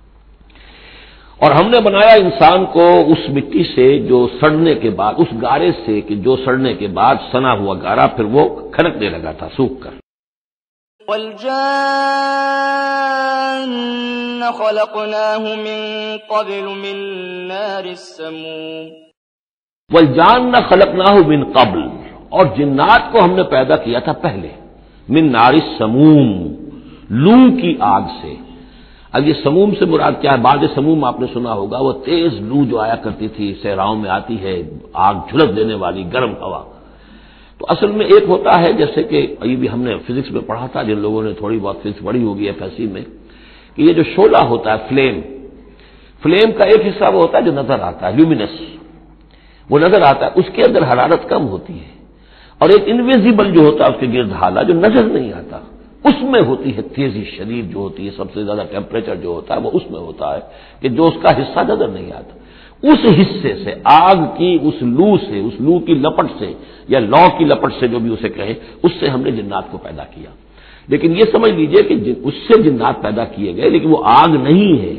اور ہم نے بنایا انسان کو اس مٹی سے جو سڑنے کے بعد، اس گارے سے کہ جو سڑنے کے بعد سنا ہوا گارا پھر وہ کھنکنے لگا تھا سوکھ کر. والجان خلقناه من قبل من نار السموم. والجان خلقناه من قبل، اور جنات کو ہم نے پیدا کیا تھا پہلے، من نار السموم، لو کی آگ سے. اب یہ سموم سے مراد کیا ہے؟ بعد سموم آپ نے سنا ہوگا، وہ تیز لو جو آیا کرتی تھی صحراؤں میں آتی ہے، آگ جھلس دینے والی گرم ہوا. تو اصل میں ایک ہوتا ہے جیسے کہ یہ بھی ہم نے فزکس میں پڑھا تھا، جن لوگوں نے تھوڑی بہت فزکس پڑھی ہوگی FSC میں، کہ یہ جو شعلہ ہوتا ہے فلیم کا ایک حصہ وہ ہوتا ہے جو نظر آتا ہے، لیومینس، وہ نظر آتا ہے، اس کے اندر حرارت کم ہوتی ہے، اور ایک انویزیبل جو ہوتا ہے اس کے گرد حالہ جو نظر نہیں آتا، اس میں ہوتی ہے تیزی شدید جو ہوتی ہے، سب سے زیادہ ٹیمپریچر جو ہوتا ہے وہ اس میں ہوتا ہے کہ جو اس کا حصہ نظر نہیں آتا. اس حصے سے آگ کی اس لو کی لپٹ سے یا لو کی لپٹ سے جو بھی اسے کہے، اس سے ہم نے جنات کو پیدا کیا. لیکن یہ سمجھ لیجئے کہ اس سے جنات پیدا کیے گئے لیکن وہ آگ نہیں ہے.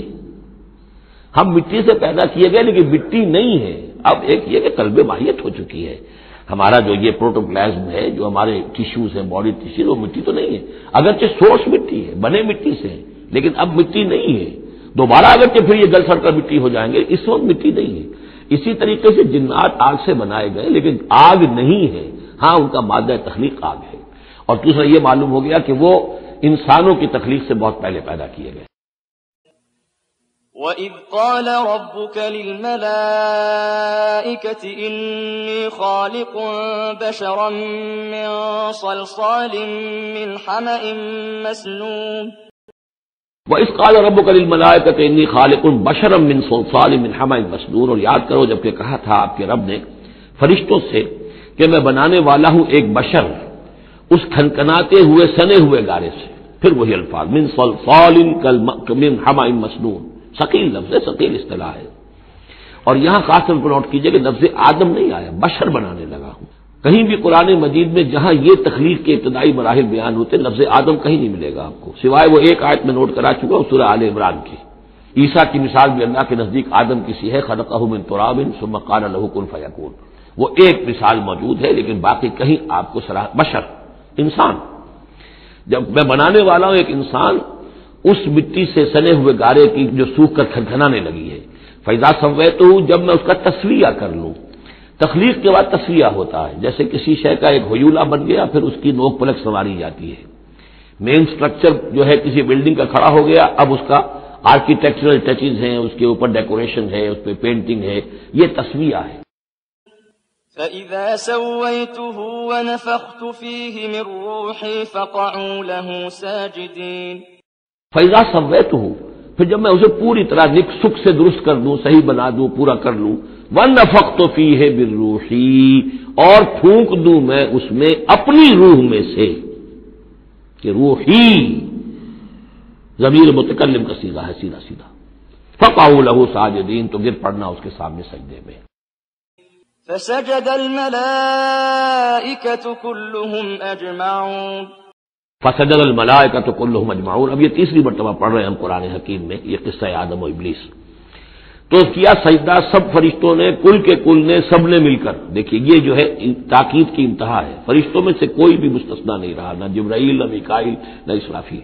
ہم مٹی سے پیدا کیے گئے لیکن مٹی نہیں ہے. اب ایک یہ کہ قلب ماہیت ہو چکی ہے، ہمارا جو یہ پروٹوپلازم ہے، جو ہمارے ٹیشوز ہیں، باڈی ٹیشوز، وہ مٹی تو نہیں ہے. اگرچہ سورس مٹی ہے، بنے مٹی سے ہے، لیکن اب مٹی نہیں ہے. دوبارہ اگرچہ پھر یہ گل سڑ کر مٹی ہو جائیں گے، اس وقت مٹی نہیں ہے. اسی طریقے سے جنات آگ سے بنائے گئے لیکن آگ نہیں ہے، ہاں ان کا مادہ تخلیق آگ ہے. اور دوسرا یہ معلوم ہو گیا کہ وہ انسانوں کی تخلیق سے بہت پہلے پیدا کیے گئے. وَإِذْ قَالَ رَبُّكَ لِلْمَلَائِكَةِ إِنِّي خَالِقٌ بَشَرًا مِّن صَلْصَالٍ مِّنْ حَمَإٍ مَّسْنُونٍ. وَإِذْ قَالَ رَبُّكَ لِلْمَلَائِكَةِ إِنِّي خَالِقٌ بَشَرًا مِّن صَلْصَالٍ مِّنْ حَمَإٍ مَّسْنُونٍ. اور یاد کرو جب کہ کہا تھا آپ کے رب نے فرشتوں سے کہ میں بنانے والا ہوں ایک بشر اس کھنکناتے ہوئے سنے ہوئے گارے سے. پھر وہی الفاظ من صلصال من حمأ مسنون، ثقیل لفظ ہے، ثقیل اصطلاح ہے. اور یہاں خاص طور پر نوٹ کیجئے کہ لفظ آدم نہیں آیا، بشر بنانے لگا ہوں. کہیں بھی قرآن مجید میں جہاں یہ تخلیق کے ابتدائی مراحل بیان ہوتے لفظ آدم کہیں نہیں ملے گا آپ کو، سوائے وہ ایک آیت میں نوٹ کرا چکا ہوں سورہ آل عمران کی. عیسیٰ کی مثال بھی اللہ کے نزدیک آدم کی سی ہے، خلقہ من تراب ثم قال له کن فیکون. وہ ایک مثال موجود ہے لیکن باقی کہیں آپ کو بشر انسان. جب میں بنانے والا ہوں ایک انسان اس مٹی سے سنے ہوئے گارے کی جو سوکھ کر کھنکھنانے لگی ہے. فَإِذَا سَوَّيْتُهُ، جب میں اس کا تسویہ کر لوں. تخلیق کے بعد تسویہ ہوتا ہے، جیسے کسی شے کا ایک ہیولہ بن گیا پھر اس کی نوک پلک سنواری جاتی ہے. مین سٹرکچر جو ہے کسی بلڈنگ کا کھڑا ہو گیا، اب اس کا آرکیٹیکچرل ٹچز ہیں، اس کے اوپر ڈیکوریشن ہے، اس پہ پینٹنگ ہے، یہ تسویہ ہے. فإذا سويته ونفخت فيه من روحي فقعوا له ساجدين. فَإِذَا سَوَّيْتُهُ، پھر جب میں اسے پوری طرح نک سکھ سے درست کر دوں، صحیح بنا دوں، پورا کر لوں، وَنَفَخْتُ فِيهِ مِن رُوحِي، اور پھونک دوں میں اس میں اپنی روح میں سے، کہ روحی ضمیر متکلم کا صیغہ ہے سیدھا سیدھا، فَقَعُوا لَهُ سَاجِدِينَ، تو گر پڑنا اس کے سامنے سجدے میں۔ فسجد الملائكة كلهم أجمعون. فسجد الملائکۃ کلھم اجمعون، اب یہ تیسری مرتبہ پڑھ رہے ہیں ہم قرآن حکیم میں یہ قصہ آدم و ابلیس۔ تو کیا سجدہ سب فرشتوں نے، کل کے کل نے، سب نے مل کر۔ دیکھیے یہ جو ہے تاکید کی انتہا ہے، فرشتوں میں سے کوئی بھی مستثنا نہیں رہا، نہ جبرائیل، نہ میکائیل، نہ اسرافیل۔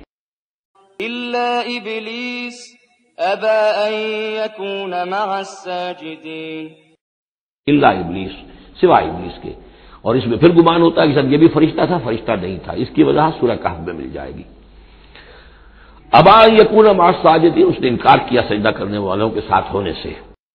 إلا إبليس أبى أن يكون مع الساجدين. الا ابلیس، سوائے ابلیس کے۔ اور اس میں پھر گمان ہوتا ہے کہ سر یہ بھی فرشتہ تھا، فرشتہ نہیں تھا، اس کی وجہ سورہ کہف میں مل جائے گی۔ ابا یکون مع الساجدین، اس نے انکار کیا سجدہ کرنے والوں کے ساتھ ہونے سے۔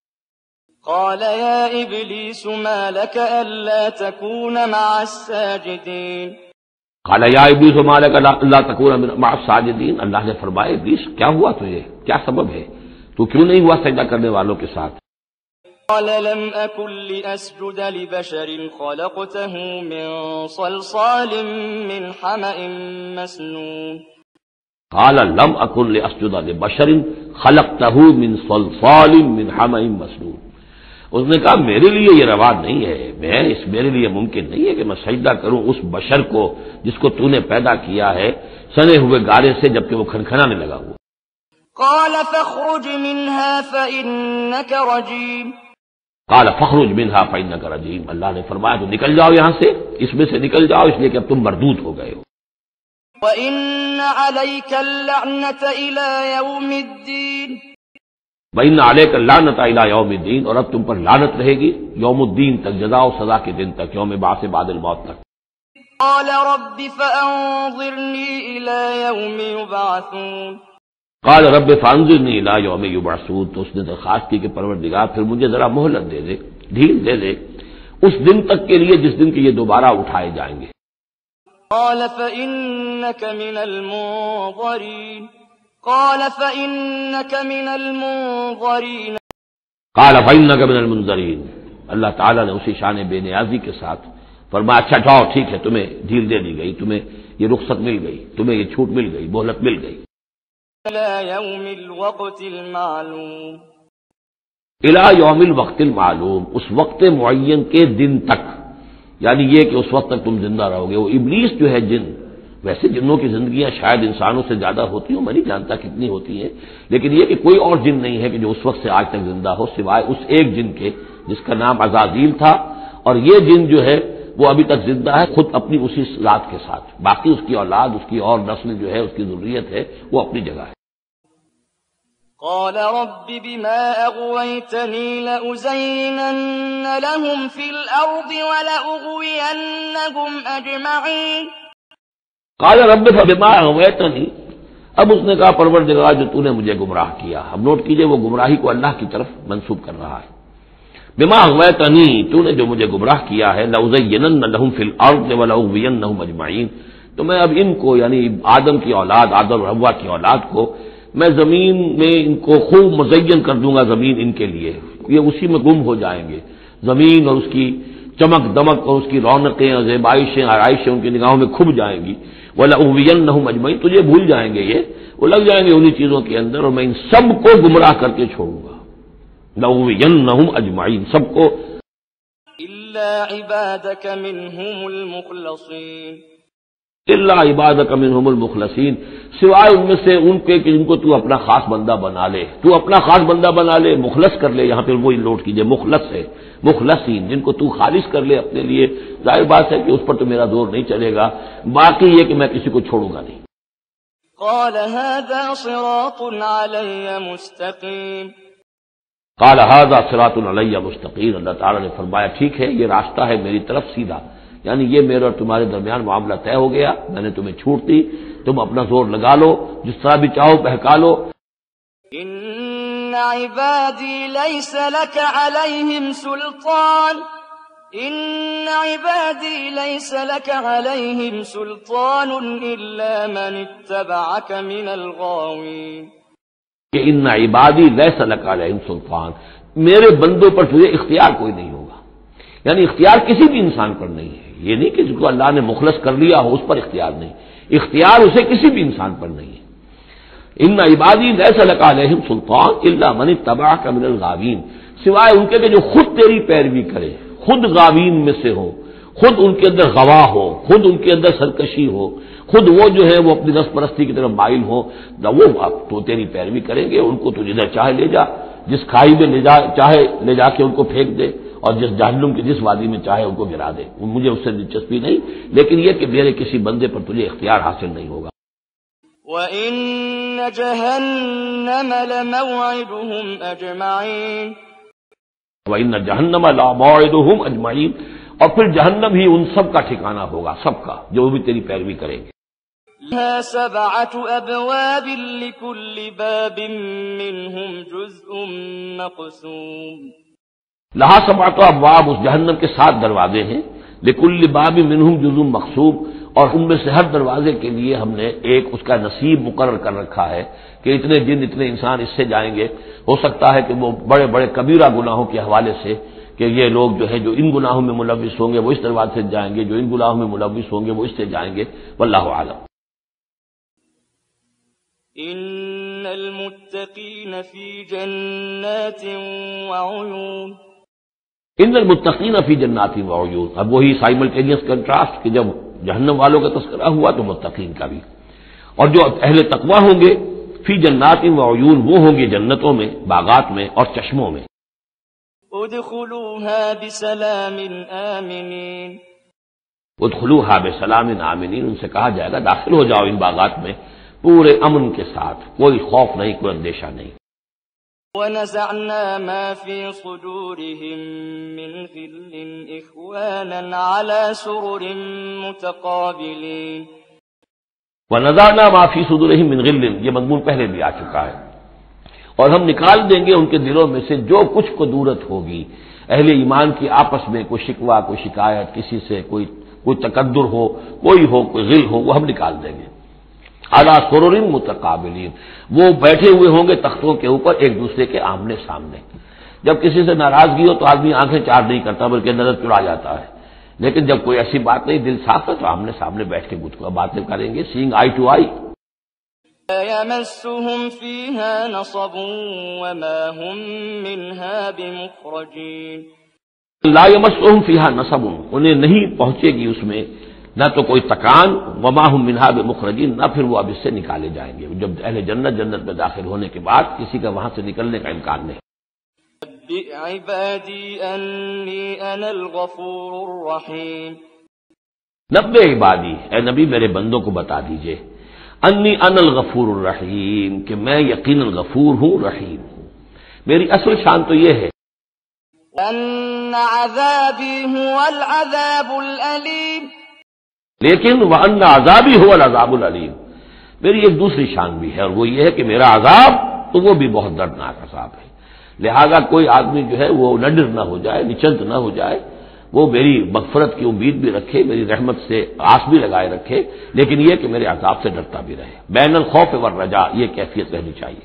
قال يا إبليس ما لك ألا تكون مع الساجدين. قال یا ابلیس ما لک الا تکون مع الساجدین، اللہ نے فرمایا ابلیس کیا ہوا تجھے، کیا سبب ہے، تو کیوں نہیں ہوا سجدہ کرنے والوں کے ساتھ؟ قال لم أكن لأسجد لبشر خلقته من صلصال من حمأ مسنون. قال لم أكن لأسجد لبشر خلقته من صلصال من حمأ مسنون، اس نے کہا میرے لیے یہ روا نہیں ہے، میرے لیے ممکن نہیں ہے کہ میں سجدہ کروں اس بشر کو جس کو تو نے پیدا کیا ہے سنے ہوئے گارے سے، جبکہ وہ کھنکھنانے لگا ہوا۔ قال فاخرج منها فإنك رجيم. قال فاخرج منها فإنك رجيم، اللہ نے فرمایا تو نکل جاؤ یہاں سے، اس میں سے نکل جاؤ، اس لیے کہ اب تم مردود ہو گئے ہو۔ وَإِنَّ عَلَيْكَ اللَّعْنَةَ إِلَى يَوْمِ الدِّينِ، وَإِنَّ عَلَيْكَ اللَّعْنَةَ إِلَى يَوْمِ الدِّينِ، اور اب تم پر لعنت رہے گی یوم الدین تک، جزا و سزا کے دن تک، یوم بعث بعد الموت تک۔ قال رب فأنظرني إلى يوم يبعثون. قال رب فانظرنی الی یوم یبعثون، تو اس نے درخواست کی کہ پروردگار پھر مجھے ذرا مہلت دے دے، ڈھیل دے دے اس دن تک کے لیے جس دن کے یہ دوبارہ اٹھائے جائیں گے۔ قال فإنك من المنظرين. قال فإنك من المنظرين. قال فإنك من المنظرین، اللہ تعالیٰ نے اسی شان بے نیازی کے ساتھ فرمایا اچھا جاؤ ٹھیک ہے، تمہیں ڈھیل دے دی گئی، تمہیں یہ رخصت مل گئی، تمہیں یہ چھوٹ مل گئی، مہلت مل گئی۔ إلى يوم الوقت المعلوم. الی یوم الوقت المعلوم، اس وقت معین کے دن تک، یعنی یہ کہ اس وقت تک تم زندہ رہو گے۔ وہ ابلیس جو ہے جن، ویسے جنوں کی زندگیاں شاید انسانوں سے زیادہ ہوتی ہوں، میں نہیں جانتا کتنی ہوتی ہیں، لیکن یہ کہ کوئی اور جن نہیں ہے کہ جو اس وقت سے آج تک زندہ ہو سوائے اس ایک جن کے جس کا نام عزازیل تھا، اور یہ جن جو ہے وہ ابھی تک زندہ ہے خود اپنی اسی ذات کے ساتھ، باقی اس کی اولاد، اس کی اور نسل جو ہے، اس کی ذریت ہے، وہ اپنی جگہ ہے۔ قال رب بما أغويتني لأزينن لهم في الأرض ولأغوينهم أجمعين. قال رب فبما اغويتنی، اب اس نے کہا پروردگار جو تو نے مجھے گمراہ کیا، اب نوٹ کیجئے وہ گمراہی کو اللہ کی طرف منسوب کر رہا ہے۔ بما اغویتنی، تو نے جو مجھے گمراہ کیا ہے، لأزینن لهم فی الارض ولأغوینهم اجمعین، تو میں اب ان کو یعنی آدم کی اولاد، آدم اور حوا کی اولاد کو میں زمین میں ان کو خوب مزین کر دوں گا، زمین ان کے لیے یہ اسی میں گم ہو جائیں گے، زمین اور اس کی چمک دمک اور اس کی رونقیں اور زیبائشیں آرائشیں ان کی نگاہوں میں کھب جائیں گی۔ وَلَأُغْوِيَنَّهُمْ أَجْمَعِينَ، تجھے بھول جائیں گے، وہ لگ جائیں گے انہی چیزوں کے اندر، اور میں ان سب کو گمراہ کر کے چھوڑوں گا۔ لَأُغْوِيَنَّهُمْ أَجْمَعِينَ، سب کو إلا عبادك منهم المخلصين. الا عبادک منہم المخلصین، سوائے ان میں سے ان کے کہ جن کو تو اپنا خاص بندہ بنا لے، تو اپنا خاص بندہ بنا لے، مخلص کر لے، یہاں پہ وہی نوٹ کیجئے مخلص ہے، مخلصین، جن کو تو خالص کر لے اپنے لیے، ظاہر بات ہے کہ اس پر تو میرا زور نہیں چلے گا، باقی یہ کہ میں کسی کو چھوڑوں گا نہیں۔ قال هذا صراط علي مستقيم. قال هذا صراط علی مستقیم، اللہ تعالیٰ نے فرمایا ٹھیک ہے یہ راستہ ہے میری طرف سیدھا، یعنی یہ میرے اور تمہارے درمیان معاملہ طے ہو گیا، میں نے تمہیں چھوٹ دی، تم اپنا زور لگا لو، جس طرح بھی چاہو بہکا لو۔ إن عبادي ليس لك عليهم سلطان إن عبادي ليس لك عليهم سلطان إلا من اتبعك من الغاوين کہ ان عبادی لیس لک علیہم سلطان، میرے بندوں پر تجھے اختیار کوئی نہیں ہوگا. یعنی اختیار کسی بھی انسان پر نہیں ہے. یہ نہیں کہ جس کو اللہ نے مخلص کر لیا ہو اس پر اختیار نہیں، اختیار اسے کسی بھی انسان پر نہیں ہے. ان عبادی لیس لک علیہم سلطان الا من اتبعک من الغاوین، سوائے ان کے کہ جو خود تیری پیروی کرے، خود غاوین میں سے ہو، خود ان کے اندر غوا ہو، خود ان کے اندر سرکشی ہو، خود وہ جو ہے وہ اپنی نفس پرستی کی طرف مائل ہو، وہ اب تو تیری پیروی کریں گے. ان کو تو جدھر چاہے لے جا، جس کھائی میں چاہے لے جا کے ان کو پھینک دے، اور جس جہنم کی جس وادی میں چاہے ان کو گرا دے. مجھے اس سے دلچسپی نہیں، لیکن یہ کہ میرے کسی بندے پر تجھے اختیار حاصل نہیں ہوگا. وَإِنَّ جَهَنَّمَ لَمَوْعِدُهُمْ أَجْمَعِينَ وَإِنَّ جَهَنَّمَ لَمَوْعِدُهُمْ أَجْمَعِينَ، اور پھر جہنم ہی ان سب کا ٹھکانہ ہوگا، سب کا جو بھی تیری پیروی کریں گے. لها 7 أبواب لكل باب منهم جزء مقسوم. لہا سبعۃ ابواب، اس جہنم کے 7 دروازے ہیں. لکل باب منہم جزء مقسوم، اور ان میں سے ہر دروازے کے لیے ہم نے ایک اس کا نصیب مقرر کر رکھا ہے کہ اتنے جن اتنے انسان اس سے جائیں گے. ہو سکتا ہے کہ وہ بڑے بڑے کبیرہ گناہوں کے حوالے سے کہ یہ لوگ جو ہے جو ان گناہوں میں ملوث ہوں گے وہ اس دروازے سے جائیں گے، جو ان گناہوں میں ملوث ہوں گے وہ اس سے جائیں گے. واللہ اعلم. إن المتقين في جنات وعيون. ان المتقین فی جنات وعیون، اب وہی سائملٹینیس کنٹراسٹ کہ جب جہنم والوں کا تذکرہ ہوا تو متقین کا بھی. اور جو اہل تقوی ہوں گے فی جنات وعیون، وہ ہوں گے جنتوں میں، باغات میں اور چشموں میں. ادخلوها بسلام آمنين. ادخلوها بسلام آمنین، ان سے کہا جائے گا داخل ہو جاؤ ان باغات میں پورے امن کے ساتھ، کوئی خوف نہیں، کوئی اندیشہ نہیں. ونزعنا ما في صدورهم من غل إخوانا على سرر متقابلين. وَنَزَعْنَا مَا فِي صُدُورِهِم مِّن غِلٍّ، یہ مضمون پہلے بھی آ چکا ہے. اور ہم نکال دیں گے ان کے دلوں میں سے جو کچھ قدورت ہوگی، اہل ایمان کی آپس میں کوئی شکوہ، کوئی شکایت، کسی سے کوئی تکدر ہو، کوئی غل ہو، وہ ہم نکال دیں گے. عَلَىٰ سُرُرٍ مُتَقَابِلِينَ، وہ بیٹھے ہوئے ہوں گے تختوں کے اوپر ایک دوسرے کے آمنے سامنے. جب کسی سے ناراضگی ہو تو آدمی آنکھیں چار نہیں کرتا بلکہ نظر چڑا جاتا ہے، لیکن جب کوئی ایسی بات نہیں، دل صاف ہے، تو آمنے سامنے بیٹھ کے گفتگو باتیں کریں گے، سینگ آئی ٹو آئی. لا يمسهم فيها نصب وما هم منها بمخرجين. لا يمسهم فيها نصب، انہیں نہیں پہنچے گی اس میں نہ تو کوئی تکان، وما هم منها بمخرجين، نہ پھر وہ اب اس سے نکالے جائیں گے. جب اہل جنت میں داخل ہونے کے بعد کسی کا وہاں سے نکلنے کا امکان نہیں. نبئ عبادي أني أنا الغفور الرحيم. نبئ عبادی، اے نبی میرے بندوں کو بتا دیجئے، انی انا الغفور الرحیم، کہ میں یقیناً غفور ہوں، رحیم ہوں. میری اصل شان تو یہ ہے أن عذابي هو العذاب الأليم. لیکن وَأَنَّ عَذَابِي هُوَ الْعَذَابُ الْعَلِيمُ، میری ایک دوسری شان بھی ہے، اور وہ یہ ہے کہ میرا عذاب تو وہ بھی بہت دردناک عذاب ہے. لہذا کوئی آدمی جو ہے وہ نڈر نہ ہو جائے، نچنت نہ ہو جائے، وہ میری مغفرت کی امید بھی رکھے، میری رحمت سے آس بھی لگائے رکھے، لیکن یہ کہ میرے عذاب سے ڈرتا بھی رہے. بین الخوف والرجاء، یہ کیفیت رہنی چاہیے.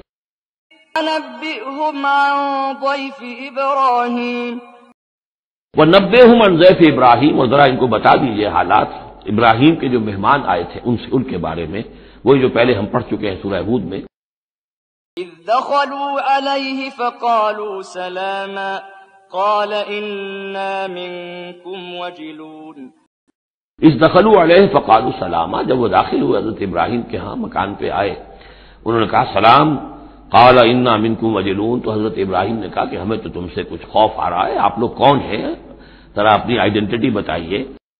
نبئهم عن ضيف إبراهيم. وَنَبِّئْهُمْ عَنْ ضَيْفِ ابراہیم، اور ذرا ان کو بتا دیجئے حالات ابراہیم کے جو مہمان آئے تھے ان کے بارے میں، وہی جو پہلے ہم پڑھ چکے ہیں سورہ ہود میں. إذ دخلوا عليه فقالوا سلاما قال إنا منكم وجلون. اس دخلوا علیہ فقالوا سلاما، جب وہ داخل ہوئے حضرت ابراہیم کے ہاں مکان پہ آئے، انہوں نے کہا سلام. قال انا منکم وجلون، تو حضرت ابراہیم نے کہا کہ ہمیں تو تم سے کچھ خوف آ رہا ہے، آپ لوگ کون ہیں، ذرا اپنی آئیڈینٹی بتائیے.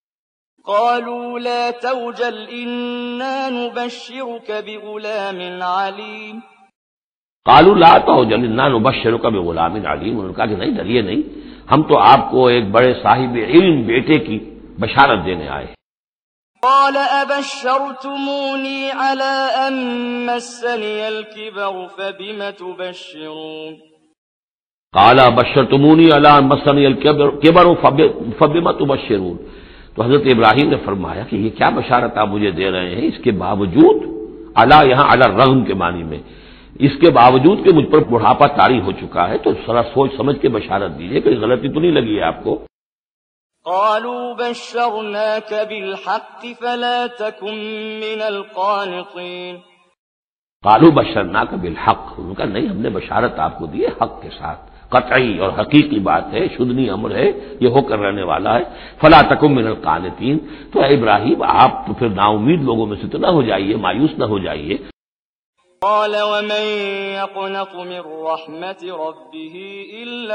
قالوا لا توجل إنا نبشرك بغلام عليم. قالوا لا توجل انا نبشرك بغلام علیم، انہوں نے کہا کہ نہیں، ڈریے نہیں، ہم تو آپ کو ایک بڑے صاحب علم بیٹے کی بشارت دینے آئے. قال أبشرتموني على أن مسني الكبر فبم تبشرون. قال بشرتمونی علی ان مسنی الکبر فبما تبشرون، تو حضرت ابراہیم نے فرمایا کہ یہ کیا بشارت آپ مجھے دے رہے ہیں، اس کے باوجود، علی یہاں علی الرغم کے معنی میں، اس کے باوجود کہ مجھ پر بڑھاپا طاری ہو چکا ہے، تو ذرا سوچ سمجھ کے بشارت دیجیے، کوئی غلطی تو نہیں لگی ہے آپ کو؟ قالوا بشرناك بالحق فلا تكن من القانطين قالوا بشرناک بالحق، ان کا نہیں، ہم نے بشارت آپ کو دی ہے حق کے ساتھ، قطعی اور حقیقی بات ہے، شدنی امر ہے، یہ ہو کر رہنے والا ہے، فلا تکن من القانتین، تو اے ابراہیم آپ تو پھر نا امید لوگوں میں سے تو نہ ہو جائیے، مایوس نہ ہو جائیے۔ قال ومن يقنط من رحمة ربه إلا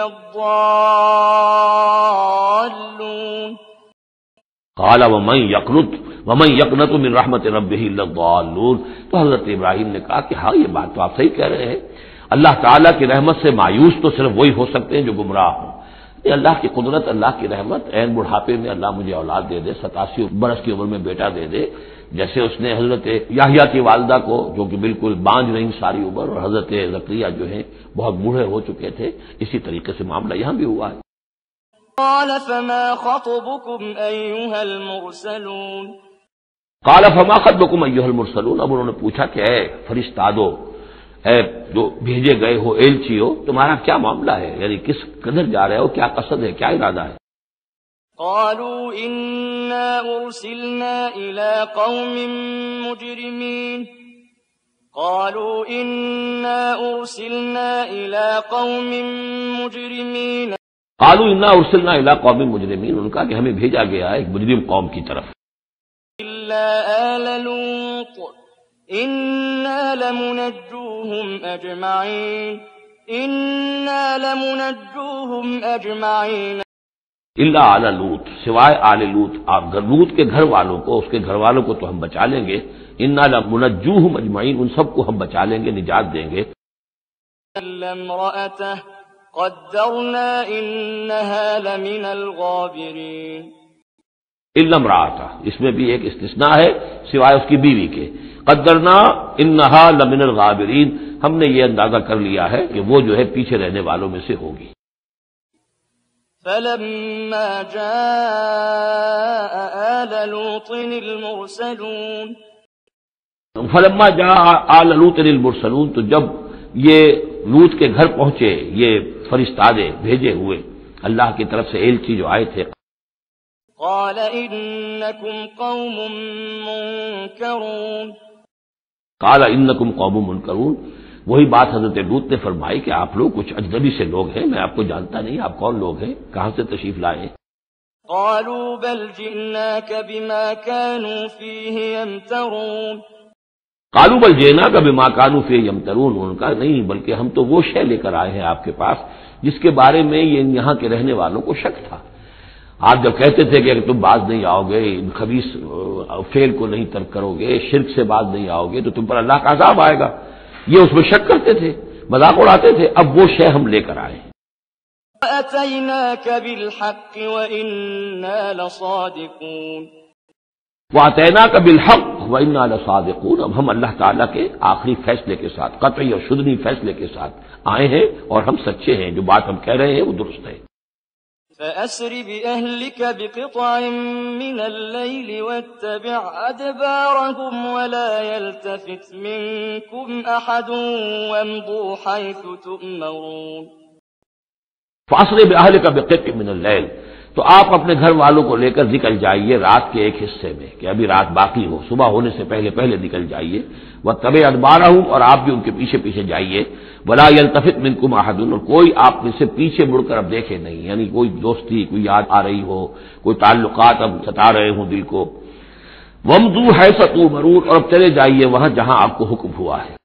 الضالون قال ومن يقنط من رحمت ربه الا الضالون، تو حضرت ابراہیم نے کہا کہ ہاں یہ بات تو آپ صحیح کہہ رہے ہیں، اللہ تعالیٰ کی رحمت سے مایوس تو صرف وہی ہو سکتے ہیں جو گمراہ ہوں۔ یہ اللہ کی قدرت، اللہ کی رحمت، عین بڑھاپے میں اللہ مجھے اولاد دے دے، 87 برس کی عمر میں بیٹا دے دے، جیسے اس نے حضرت یحییٰ کی والدہ کو جو کہ بالکل بانجھ رہی ساری عمر، اور حضرت زکریا جو ہیں بہت بوڑھے ہو چکے تھے، اسی طریقے سے معاملہ یہاں بھی ہوا ہے۔ قال فما خطبكم أيها المرسلون قال فما خطبكم أيها المرسلون، اب انہوں نے پوچھا کہ اے فرشتادو، اے جو بھیجے گئے ہو، ایلچی ہو، تمہارا کیا معاملہ ہے، یعنی کس قدر جا رہے ہو، کیا قصد ہے، کیا ارادہ ہے؟ قالوا إنا أرسلنا إلى قوم مجرمين قالوا إنا أرسلنا إلى قوم مجرمين قالوا انا ارسلنا الى قوم مجرمین، ان کا کہ ہمیں بھیجا گیا ہے ایک مجرم قوم کی طرف۔ إلا آل لوط إنا لمنجوهم أجمعين الا آل لوط، سوائے آل لوط، آپ لوط کے گھر والوں کو، اس کے گھر والوں کو تو ہم بچا لیں گے، انا لمنجوهم اجمعین، ان سب کو ہم بچا لیں گے، نجات دیں گے۔ إلا امرأته قدرنا إنها لمن الغابرين الا امرأتہ، اس میں بھی ایک استثناء ہے سوائے اس کی بیوی کے، قدرنا انہا لمن الغابرین، ہم نے یہ اندازہ کر لیا ہے کہ وہ جو ہے پیچھے رہنے والوں میں سے ہوگی۔ فلما جاء آل لوط المرسلون فلما جاء آل لوط المرسلون، تو جب یہ لوط کے گھر پہنچے یہ فرشتادے بھیجے ہوئے اللہ کی طرف سے ایلچی جو آئے تھے، قال إنكم قوم منكرون قال انکم قوم منکرون، وہی بات حضرت لوط نے فرمائی کہ آپ لوگ کچھ اجنبی سے لوگ ہیں، میں آپ کو جانتا نہیں، آپ کون لوگ ہیں، کہاں سے تشریف لائے ہیں؟ قالوا بل جئناك بما كانوا فيه يمترون قالوا بل جئناک بما كانوا فيه يمترون، ان کا نہیں بلکہ ہم تو وہ شے لے کر آئے ہیں آپ کے پاس جس کے بارے میں یہ یہاں کے رہنے والوں کو شک تھا۔ آپ جب کہتے تھے کہ اگر تم باز نہیں آؤ گے، ان خبیث فعل کو نہیں ترک کرو گے، شرک سے باز نہیں آؤ گے، تو تم پر اللہ کا عذاب آئے گا، یہ اس میں شک کرتے تھے، مذاق اڑاتے تھے، اب وہ شے ہم لے کر آئے ہیں۔ وَأَتَيْنَاكَ بِالْحَقِّ وَإِنَّا لَصَادِقُونَ وَأَتَيْنَاكَ بِالْحَقِّ وَإِنَّا لَصَادِقُونَ، اب ہم اللہ تعالیٰ کے آخری فیصلے کے ساتھ، قطعی اور شدنی فیصلے کے ساتھ آئے ہیں، اور ہم سچے ہیں، جو بات ہم کہہ رہے ہیں وہ درست ہے۔ فَأَسْرِ بِأَهْلِكَ بِقِطْعٍ مِّنَ اللَّيْلِ وَاتَّبِعْ أَدْبَارَهُمْ وَلَا يَلْتَفِتْ مِنكُمْ أَحَدٌ وَامْضُوا حَيْثُ تُؤْمَرُونَ فَأَسْرِ بِأَهْلِكَ بِقِطْعٍ مِّنَ اللَّيْلِ، تو آپ اپنے گھر والوں کو لے کر نکل جائیے رات کے ایک حصے میں، کہ ابھی رات باقی ہو، صبح ہونے سے پہلے پہلے نکل جائیے، وَاتَّبِعْ أَدْبَارَهُمْ، اور آپ بھی ان کے پیچھے پیچھے جائیے، وَلَا يَلْتَفِتْ مِنكُمْ أَحَدٌ، اور کوئی آپ میں سے پیچھے مڑ کر اب دیکھے نہیں، یعنی کوئی دوستی، کوئی یاد آ رہی ہو، کوئی تعلقات اب ستا رہے ہوں دل کو، وَامْضُوا حَيْثُ تُؤْمَرُونَ، اور اب چلے جائیے وہاں جہاں آپ کو حکم ہوا ہے۔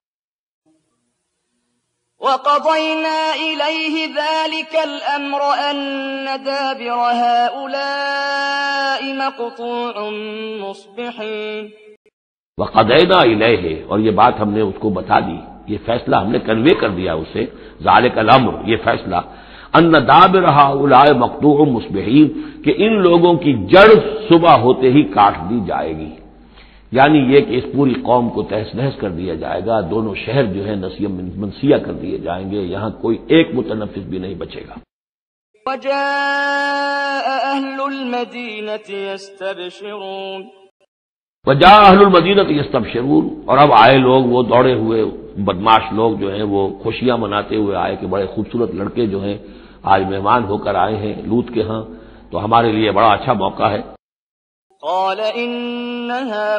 وَقَضَيْنَا إِلَيْهِ ذَلِكَ الْأَمْرَ أَنَّ دَابِرَ هَٰؤُلَاءِ مَقْطُوعٌ مُّصْبِحِينَ وَقَضَيْنَا إِلَيْهِ، اور یہ بات ہم نے اس کو بتا دی، یہ فیصلہ ہم نے کنوے کر دیا اسے، ذَلِكَ الْأَمْرُ، یہ فیصلہ، أَنَّ دَابِرَ هَٰؤُلَاءِ مَقْطُوعٌ مُّصْبِحِينَ، کہ ان لوگوں کی جڑ صبح ہوتے ہی کاٹ دی جائے گی، یعنی یہ کہ اس پوری قوم کو تہس نہس کر دیا جائے گا، دونوں شہر جو ہے نسیہ منسیہ کر دیے جائیں گے، یہاں کوئی ایک متنفس بھی نہیں بچے گا۔ وجاء أهل المدينة يستبشرون وجاء اہل المدینہ یستبشرون، اور اب آئے لوگ، وہ دوڑے ہوئے بدماش لوگ جو ہیں وہ خوشیاں مناتے ہوئے آئے کہ بڑے خوبصورت لڑکے جو ہیں آج مہمان ہو کر آئے ہیں لوط کے ہاں، تو ہمارے لیے بڑا اچھا موقع ہے۔ قال إن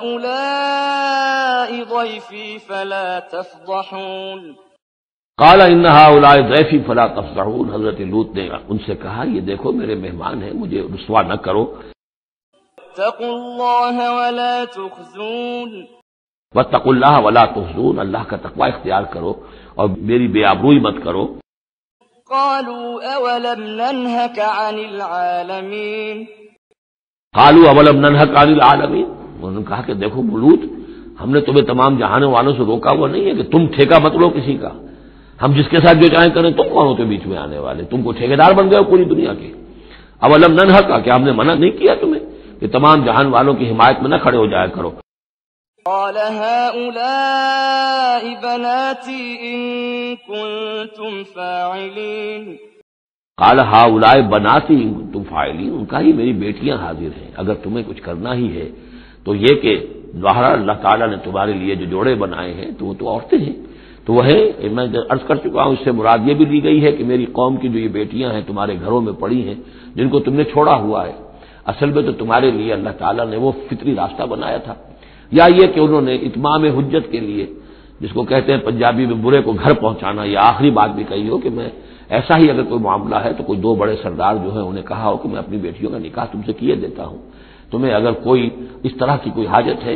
هؤلاء ضيفي فلا تفضحون قال ان هؤلاء ضيفي فلا تفضحون، حضرت لوط نے ان سے کہا یہ دیکھو میرے مہمان ہیں، مجھے رسوا نہ کرو۔ اتقوا الله ولا تخزون واتقوا اللہ ولا تخزون، اللہ کا تقوی اختیار کرو اور میری بے آبروئی مت کرو۔ قالوا أولم ننهك عن العالمين قالوا اولم ننهك عن العالمین، انہوں نے کہا کہ دیکھو لوط، ہم نے تمہیں تمام جہانوں والوں سے روکا ہوا نہیں ہے کہ تم ٹھیکہ مت لو کسی کا، ہم جس کے ساتھ جو چاہیں کریں، تم کون ہوتے بیچ میں آنے والے، تم کو ٹھیکیدار بن گئے ہو پوری دنیا کے۔ اولم ننهك، کیا ہم نے منع نہیں کیا تمہیں کہ تمام جہان والوں کی حمایت میں نہ کھڑے ہو جایا کرو۔ قال هؤلاء بناتي إن كنتم فاعلين قال هؤلاء بناتی ان کنتم فاعلین، ان کا ہی میری بیٹیاں حاضر ہیں اگر تمہیں کچھ کرنا ہی ہے تو یہ کہ ظاہر اللہ تعالیٰ نے تمہارے لیے جو جوڑے بنائے ہیں تو وہ تو عورتیں ہیں، تو وہ ہے، میں عرض کر چکا ہوں، اس سے مراد یہ بھی لی گئی ہے کہ میری قوم کی جو یہ بیٹیاں ہیں تمہارے گھروں میں پڑی ہیں جن کو تم نے چھوڑا ہوا ہے، اصل میں تو تمہارے لیے اللہ تعالیٰ نے وہ فطری راستہ بنایا تھا، یا یہ کہ انہوں نے اتمام حجت کے لیے، جس کو کہتے ہیں پنجابی میں برے کو گھر پہنچانا، یا آخری بات بھی کہی ہو کہ میں ایسا ہی اگر کوئی معاملہ ہے تو کوئی دو بڑے سردار جو ہیں انہیں کہا ہو کہ میں اپنی بیٹیوں کا نکاح تم سے کیے دیتا ہوں، تمہیں اگر کوئی اس طرح کی کوئی حاجت ہے۔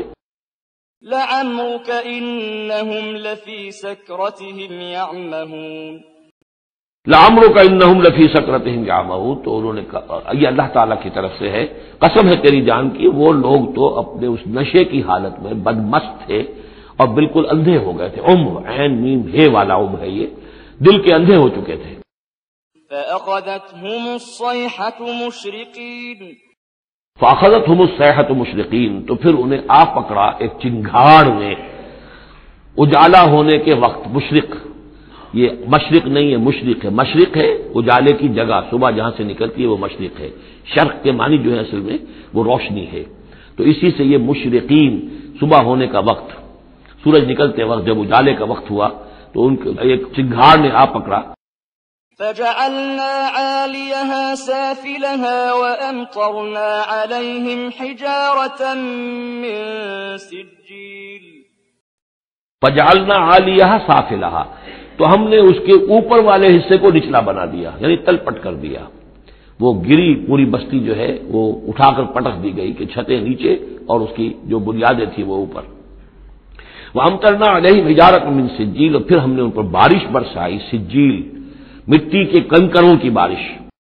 لعمرك إنهم لفي سكرتهم يعمهون لعمرك انہم لفی سکرتہم یعمہون، تو انہوں نے کہا، یہ اللہ تعالیٰ کی طرف سے ہے، قسم ہے تیری جان کی، وہ لوگ تو اپنے اس نشے کی حالت میں بدمست تھے اور بالکل اندھے ہو گئے تھے، عین میم ہے والا ہے، یہ دل کے اندھے ہو چکے تھے۔ فأخذتهم الصيحة مشرقين فاخذتهم الصيحة مشرقین، تو پھر انہیں آ پکڑا ایک چنگھاڑ نے اجالا ہونے کے وقت۔ مشرق، یہ مشرق نہیں ہے مشرق ہے، مشرق ہے اجالے کی جگہ، صبح جہاں سے نکلتی ہے وہ مشرق ہے، شرق کے معنی جو ہے اصل میں وہ روشنی ہے، تو اسی سے یہ مشرقین، صبح ہونے کا وقت، سورج نکلتے وقت جب اجالے کا وقت ہوا تو ان کو ایک چنگھاڑ نے آ پکڑا۔ فجعلنا عاليها سافلها وأمطرنا عليهم حجارة من سجيل فجعلنا عالیہا سافلہا، تو ہم نے اس کے اوپر والے حصے کو نچلا بنا دیا، یعنی تل پٹ کر دیا، وہ گری پوری بستی جو ہے وہ اٹھا کر پٹک دی گئی کہ چھتیں نیچے اور اس کی جو بنیادیں تھیں وہ اوپر۔ وَأَمْطَرْنَا عَلَيْهِمْ حِجَارَةً مِّن سِجِّيلٍ، اور پھر ہم نے ان پر بارش برسائی، سجیل، مٹی کے کنکروں کی بارش۔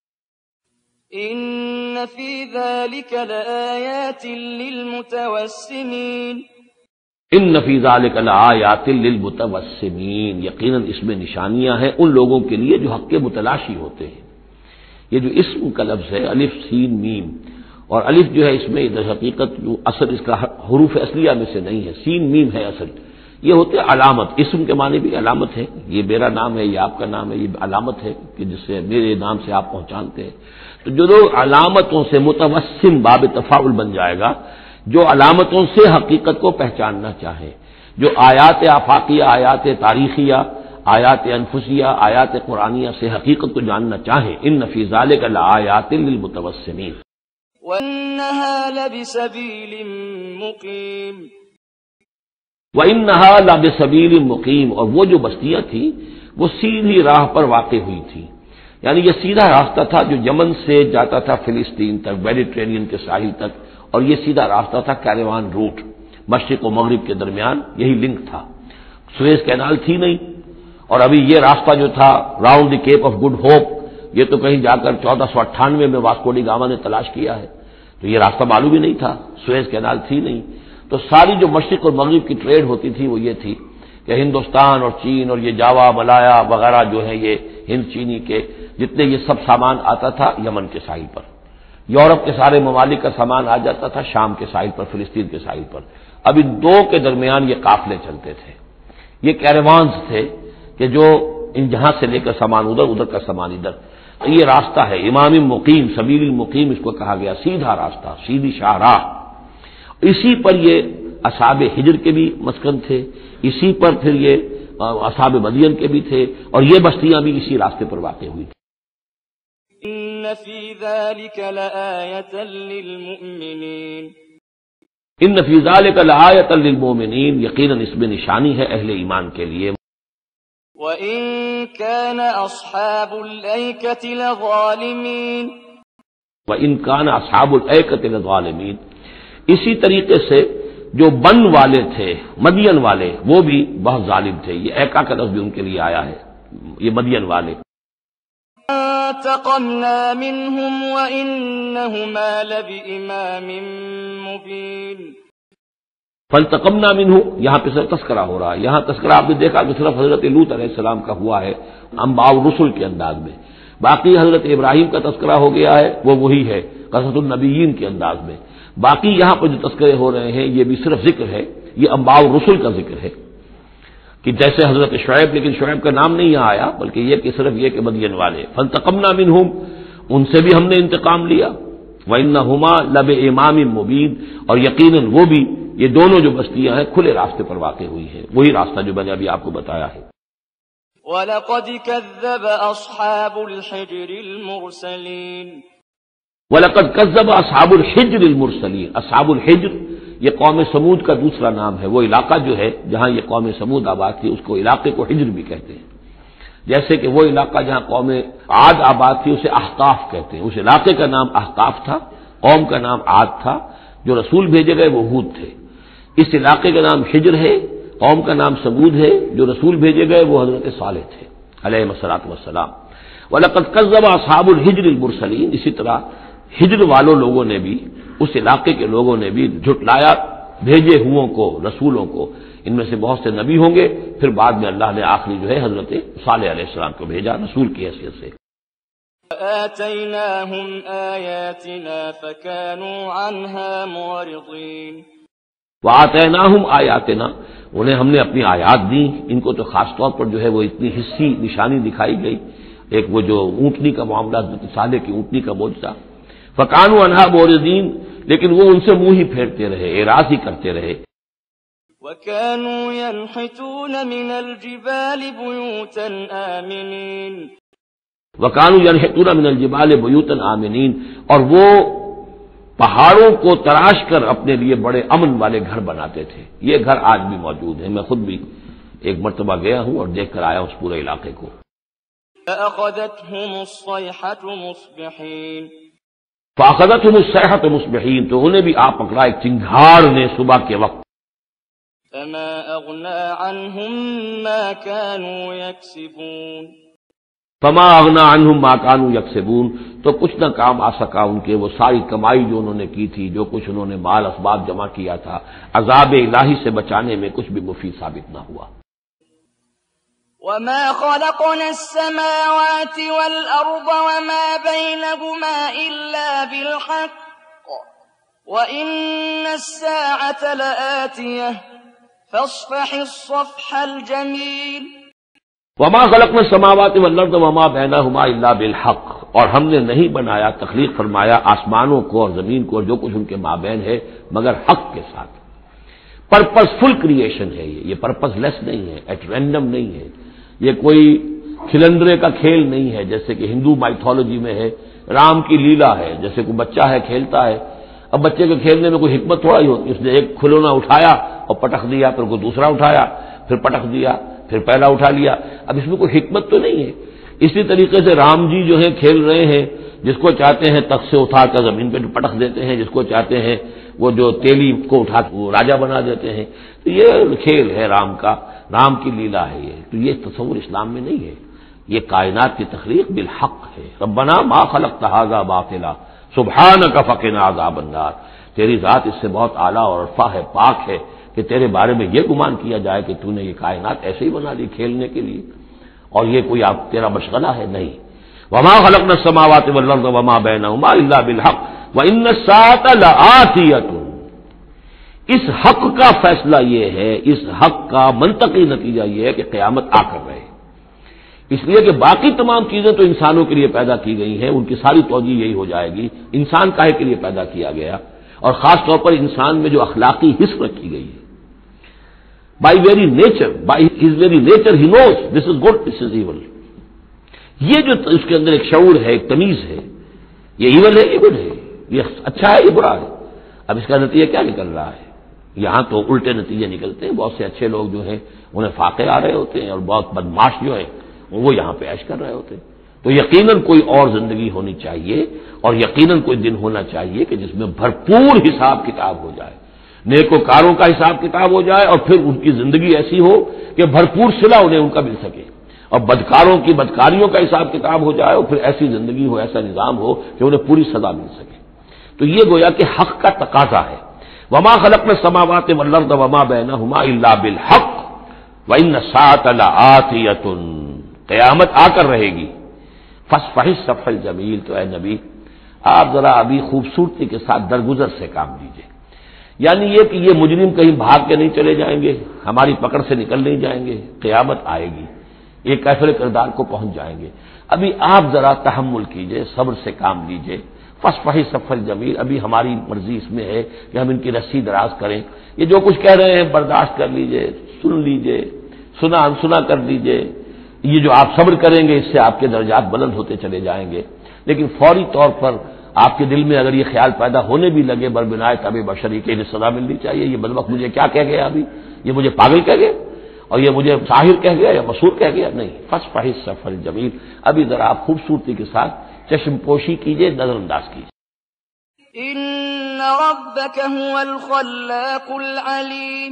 إن في ذلك لآيات للمتوسمين ان فی ذلک لآیات للمتوسمین، یقیناً اس میں نشانیاں ہیں ان لوگوں کے لیے جو حق کے متلاشی ہوتے ہیں۔ یہ جو اسم کا لفظ ہے الف سین میم، اور الف جو ہے اس میں در حقیقت جو اصل اس کا حروف اصلیہ میں سے نہیں ہے، سین میم ہے اصل، یہ ہوتے علامت، اسم کے معنی بھی علامت ہے، یہ میرا نام ہے، یہ آپ کا نام ہے، یہ علامت ہے کہ جس سے میرے نام سے آپ پہچانتے ہیں، تو جو لوگ علامتوں سے متوسم باب تفاعل بن جائے گا، جو علامتوں سے حقیقت کو پہچاننا چاہے، جو آیات آفاقیہ، آیات تاریخیہ، آیات انفسیہ، آیات قرآنیہ سے حقیقت کو جاننا چاہیں، ان فی ذلک لآیات للمتوسمین۔ وإنها لبسبيل مقيم وَإِنَّهَا لَبِسَبِيلٍ مُقِيمٍ، اور وہ جو بستیاں تھیں وہ سیدھی راہ پر واقع ہوئی تھیں، یعنی یہ سیدھا راستہ تھا جو یمن سے جاتا تھا فلسطین تک، میڈیٹرینین کے ساحل تک، اور یہ سیدھا راستہ تھا کیروان روٹ، مشرق و مغرب کے درمیان یہی لنک تھا، سویز کینال تھی نہیں، اور ابھی یہ راستہ جو تھا round the Cape of Good Hope, یہ تو کہیں جا کر 1498 میں واسکو ڈی گاما نے تلاش کیا ہے، تو یہ راستہ معلوم ہی نہیں تھا، سویز کینال تھی نہیں، تو ساری جو مشرق اور مغرب کی ٹریڈ ہوتی تھی وہ یہ تھی کہ ہندوستان اور چین اور یہ جاوا ملایا وغیرہ جو ہے یہ ہند چینی کے جتنے یہ سب سامان آتا تھا یمن کے ساحل پر، یورپ کے سارے ممالک کا سامان آ جاتا تھا شام کے ساحل پر، فلسطین کے ساحل پر، اب ان دو کے درمیان یہ قافلے چلتے تھے، یہ کیروانز تھے کہ جو ان جہاں سے لے کر سامان ادھر، ادھر کا سامان ادھر. یہ راستہ ہے امام مقیم، سبیل المقیم اس کو کہا گیا، سیدھا راستہ، سیدھی شاہراہ. اسی پر یہ اصحاب ہجر کے بھی مسکن تھے، اسی پر پھر یہ اصحاب مدین کے بھی تھے، اور یہ بستیاں بھی اسی راستے پر واقع ہوئی تھیں. إن في ذلك لآية للمؤمنين. ان فی ذلک لآیۃ للمؤمنین، یقیناً اس میں نشانی ہے اہل ایمان کے لیے. وإن كان أصحاب الأيكة لظالمين. وإن كان أصحاب الأيكة لظالمين، اسی طریقے سے جو بن والے تھے، مدین والے، وہ بھی بہت ظالم تھے. یہ ایکا کا لفظ بھی ان کے لیے آیا ہے، یہ مدین والے. فانتقمنا منهم وإنهما لبإمام مبين. فانتقمنا منه، یہاں پہ صرف تذکرہ ہو رہا ہے. یہاں تذکرہ آپ نے دیکھا کہ صرف حضرت لوط علیہ السلام کا ہوا ہے انباء الرسل کے انداز میں. باقی حضرت ابراہیم کا تذکرہ ہو گیا ہے، وہ وہی ہے قصص النبیین کے انداز میں. باقی یہاں پر جو تذکرے ہو رہے ہیں یہ بھی صرف ذکر ہے، یہ انباء الرسل کا ذکر ہے کہ جیسے حضرت شعیب، لیکن شعیب کا نام نہیں یہاں آیا، بلکہ یہ کہ صرف یہ کہ مدین والے. فانتقمنا منہم، ان سے بھی ہم نے انتقام لیا. وإنہما لبإمام مبین، اور یقیناً وہ بھی، یہ دونوں جو بستیاں ہیں کھلے راستے پر واقع ہوئی ہیں، وہی راستہ جو میں نے ابھی آپ کو بتایا ہے. وَلَقَدْ كَذَّبَ أَصْحَابُ الْحِجْرِ الْمُرْسَلِينَ. وَلَقَدْ كَذَّبَ أَصْحَابُ الْحِجْرِ الْمُرْسَلِينَ. اصحاب الحجر یہ قوم سمود کا دوسرا نام ہے. وہ علاقہ جو ہے جہاں یہ قوم سمود آباد تھی اس کو علاقے کو حجر بھی کہتے ہیں. جیسے کہ وہ علاقہ جہاں قوم عاد آباد تھی اسے احقاف کہتے ہیں. اس علاقے کا نام احقاف تھا، قوم کا نام عاد تھا، جو رسول بھیجے گئے وہ ہود تھے. اس علاقے کا نام حجر ہے، قوم کا نام سمود ہے، جو رسول بھیجے گئے وہ حضرت صالح تھے علیہ الصلوۃ والسلام. وَلَقَدْ كَذَّبَ أَصْحَابُ الْحِجْرِ الْمُرْسَلِينَ، اسی طرح ہجر والوں لوگوں نے بھی، اس علاقے کے لوگوں نے بھی جھٹلایا بھیجے ہوں کو، رسولوں کو. ان میں سے بہت سے نبی ہوں گے، پھر بعد میں اللہ نے آخری جو ہے حضرت صالح علیہ السلام کو بھیجا رسول کی حیثیت سے. وآتيناهم آياتنا فكانوا عنها معرضين. وآتیناہم آیاتنا، انہیں ہم نے اپنی آیات دی. ان کو تو خاص طور پر جو ہے وہ اتنی حصی نشانی دکھائی گئی. ایک وہ جو اونٹنی کا معاملہ، صالح کی اونٹنی کا معجزہ. فکانوا عنہا معرضین، لیکن وہ ان سے منہ ہی پھیرتے رہے، اعراض ہی کرتے رہے. وكانوا ينحتون من الجبال بيوتا آمنين. وکانوا ینحتون من الجبال بیوتا آمنین، اور وہ پہاڑوں کو تراش کر اپنے لیے بڑے امن والے گھر بناتے تھے. یہ گھر آج بھی موجود ہیں. میں خود بھی ایک مرتبہ گیا ہوں اور دیکھ کر آیا اس پورے علاقے کو. فأخذتهم الصيحة مصبحين. فأخذتهم الصيحة مصبحين، تو انہیں بھی آ پکڑا ایک چنگھاڑ نے صبح کے وقت. فما أغنى عنهم ما كانوا يكسبون. فما اغنى عنهم ما كانوا يكسبون، تو کچھ نہ کام آ سکا ان کے وہ ساری کمائی جو انہوں نے کی تھی، جو کچھ انہوں نے مال اسباب جمع کیا تھا، عذاب الہی سے بچانے میں کچھ بھی مفید ثابت نہ ہوا. وما خلقنا السماوات والأرض وما بينهما إلا بالحق وإن الساعة لآتية فاصفح الصفح الجميل. وما خلقنا السماوات والارض وما بينهما الا بالحق، اور ہم نے نہیں بنایا، تخلیق فرمایا آسمانوں کو اور زمین کو اور جو کچھ ان کے مابین ہے مگر حق کے ساتھ. پرپز فل کریشن ہے یہ پرپز لیس نہیں ہے، ایٹ رینڈم نہیں ہے، یہ کوئی کھلندرے کا کھیل نہیں ہے جیسے کہ ہندو مائتھولوجی میں ہے. رام کی لیلا ہے، جیسے کوئی بچہ ہے کھیلتا ہے. اب بچے کے کھیلنے میں کوئی حکمت تھوڑا ہی ہوتی، اس نے ایک کھلونا اٹھایا اور پٹخ دیا، پھر کوئی دوسرا اٹھایا، پھر پٹخ دیا، پھر پہلا اٹھا لیا. اب اس میں کوئی حکمت تو نہیں ہے. اسی طریقے سے رام جی جو ہے کھیل رہے ہیں، جس کو چاہتے ہیں تخت سے اٹھا کر زمین پہ پٹخ دیتے ہیں، جس کو چاہتے ہیں وہ جو تیلی کو اٹھا وہ راجا بنا دیتے ہیں. تو یہ کھیل ہے رام کا، رام کی لیلا ہے یہ. تو یہ تصور اسلام میں نہیں ہے. یہ کائنات کی تخلیق بالحق ہے. ربنا ما خلقت هذا باطلا سبحانک فقنا عذاب النار. تیری ذات اس سے بہت اعلیٰ اور ارفع ہے، پاک ہے کہ تیرے بارے میں یہ گمان کیا جائے کہ تو نے یہ کائنات ایسے ہی بنا دی کھیلنے کے لیے، اور یہ کوئی آپ تیرا مشغلہ ہے. نہیں. وما خلقنا السماوات والارض وما بينهما الا بالحق وان الساعة لآتية. اس حق کا فیصلہ یہ ہے، اس حق کا منطقی نتیجہ یہ ہے کہ قیامت آ کر رہے، اس لیے کہ باقی تمام چیزیں تو انسانوں کے لیے پیدا کی گئی ہیں، ان کی ساری توجہ یہی ہو جائے گی انسان کاہے کے لیے پیدا کیا گیا، اور خاص طور پر انسان میں جو اخلاقی حص رکھی گئی ہے۔ By very nature, by his very nature he knows this is good this is evil, یہ جو اس کے اندر ایک شعور ہے، ایک تمیز ہے، یہ ایول ہے یہ گڈ ہے، یہ اچھا ہے یہ برا ہے۔ اب اس کا نتیجہ کیا نکل رہا ہے؟ یہاں تو الٹے نتیجے نکلتے ہیں، بہت سے اچھے لوگ جو ہیں انہیں فاقے آ رہے ہوتے ہیں، اور بہت بدماش جو ہیں وہ یہاں پہ عیش کر رہے ہوتے ہیں۔ تو یقیناً کوئی اور زندگی ہونی چاہیے، اور یقیناً کوئی دن ہونا چاہیے کہ جس میں بھرپور حساب کتاب ہو جائے، نیکوکاروں کا حساب کتاب ہو جائے، اور پھر ان کی زندگی ایسی ہو کہ بھرپور صلہ انہیں ان کا مل سکے، اور بدکاروں کی بدکاریوں کا حساب کتاب ہو جائے، اور پھر ایسی زندگی ہو، ایسا نظام ہو کہ انہیں پوری سزا مل سکے۔ تو یہ گویا کہ حق کا تقاضا ہے۔ وما خلقنا السماوات والارض وما بينهما الا بالحق وان الساعة لآتية، قیامت آ کر رہے گی۔ فاصفح الصفح الجمیل، تو اے نبی آپ ذرا ابھی خوبصورتی کے ساتھ درگزر سے کام لیجئے، یعنی یہ کہ یہ مجرم کہیں بھاگ کے نہیں چلے جائیں گے، ہماری پکڑ سے نکل نہیں جائیں گے، قیامت آئے گی، یہ کیفر کردار کو پہنچ جائیں گے۔ ابھی آپ ذرا تحمل کیجئے، صبر سے کام لیجئے۔ فاصفح الصفح الجمیل، ابھی ہماری مرضی اس میں ہے کہ ہم ان کی رسی دراز کریں، یہ جو کچھ کہہ رہے ہیں برداشت کر لیجئے، سن لیجئے، سنا انسنا کر لیجئے، یہ جو آپ صبر کریں گے اس سے آپ کے درجات بلند ہوتے چلے جائیں گے۔ لیکن فوری طور پر آپ کے دل میں اگر یہ خیال پیدا ہونے بھی لگے بربنائے طبع بشری کے انہیں سزا ملنی چاہیے، یہ بدبخت مجھے کیا کہہ گیا، ابھی یہ مجھے پاگل کہہ گیا، اور یہ مجھے ساحر کہہ گیا یا مسحور کہہ گیا، نہیں، فاصفح الصفح الجمیل، ابھی ذرا آپ خوبصورتی کے ساتھ چشم پوشی کیجئے، نظر انداز کیجئے۔ إن ربك هو الخلاق العليم،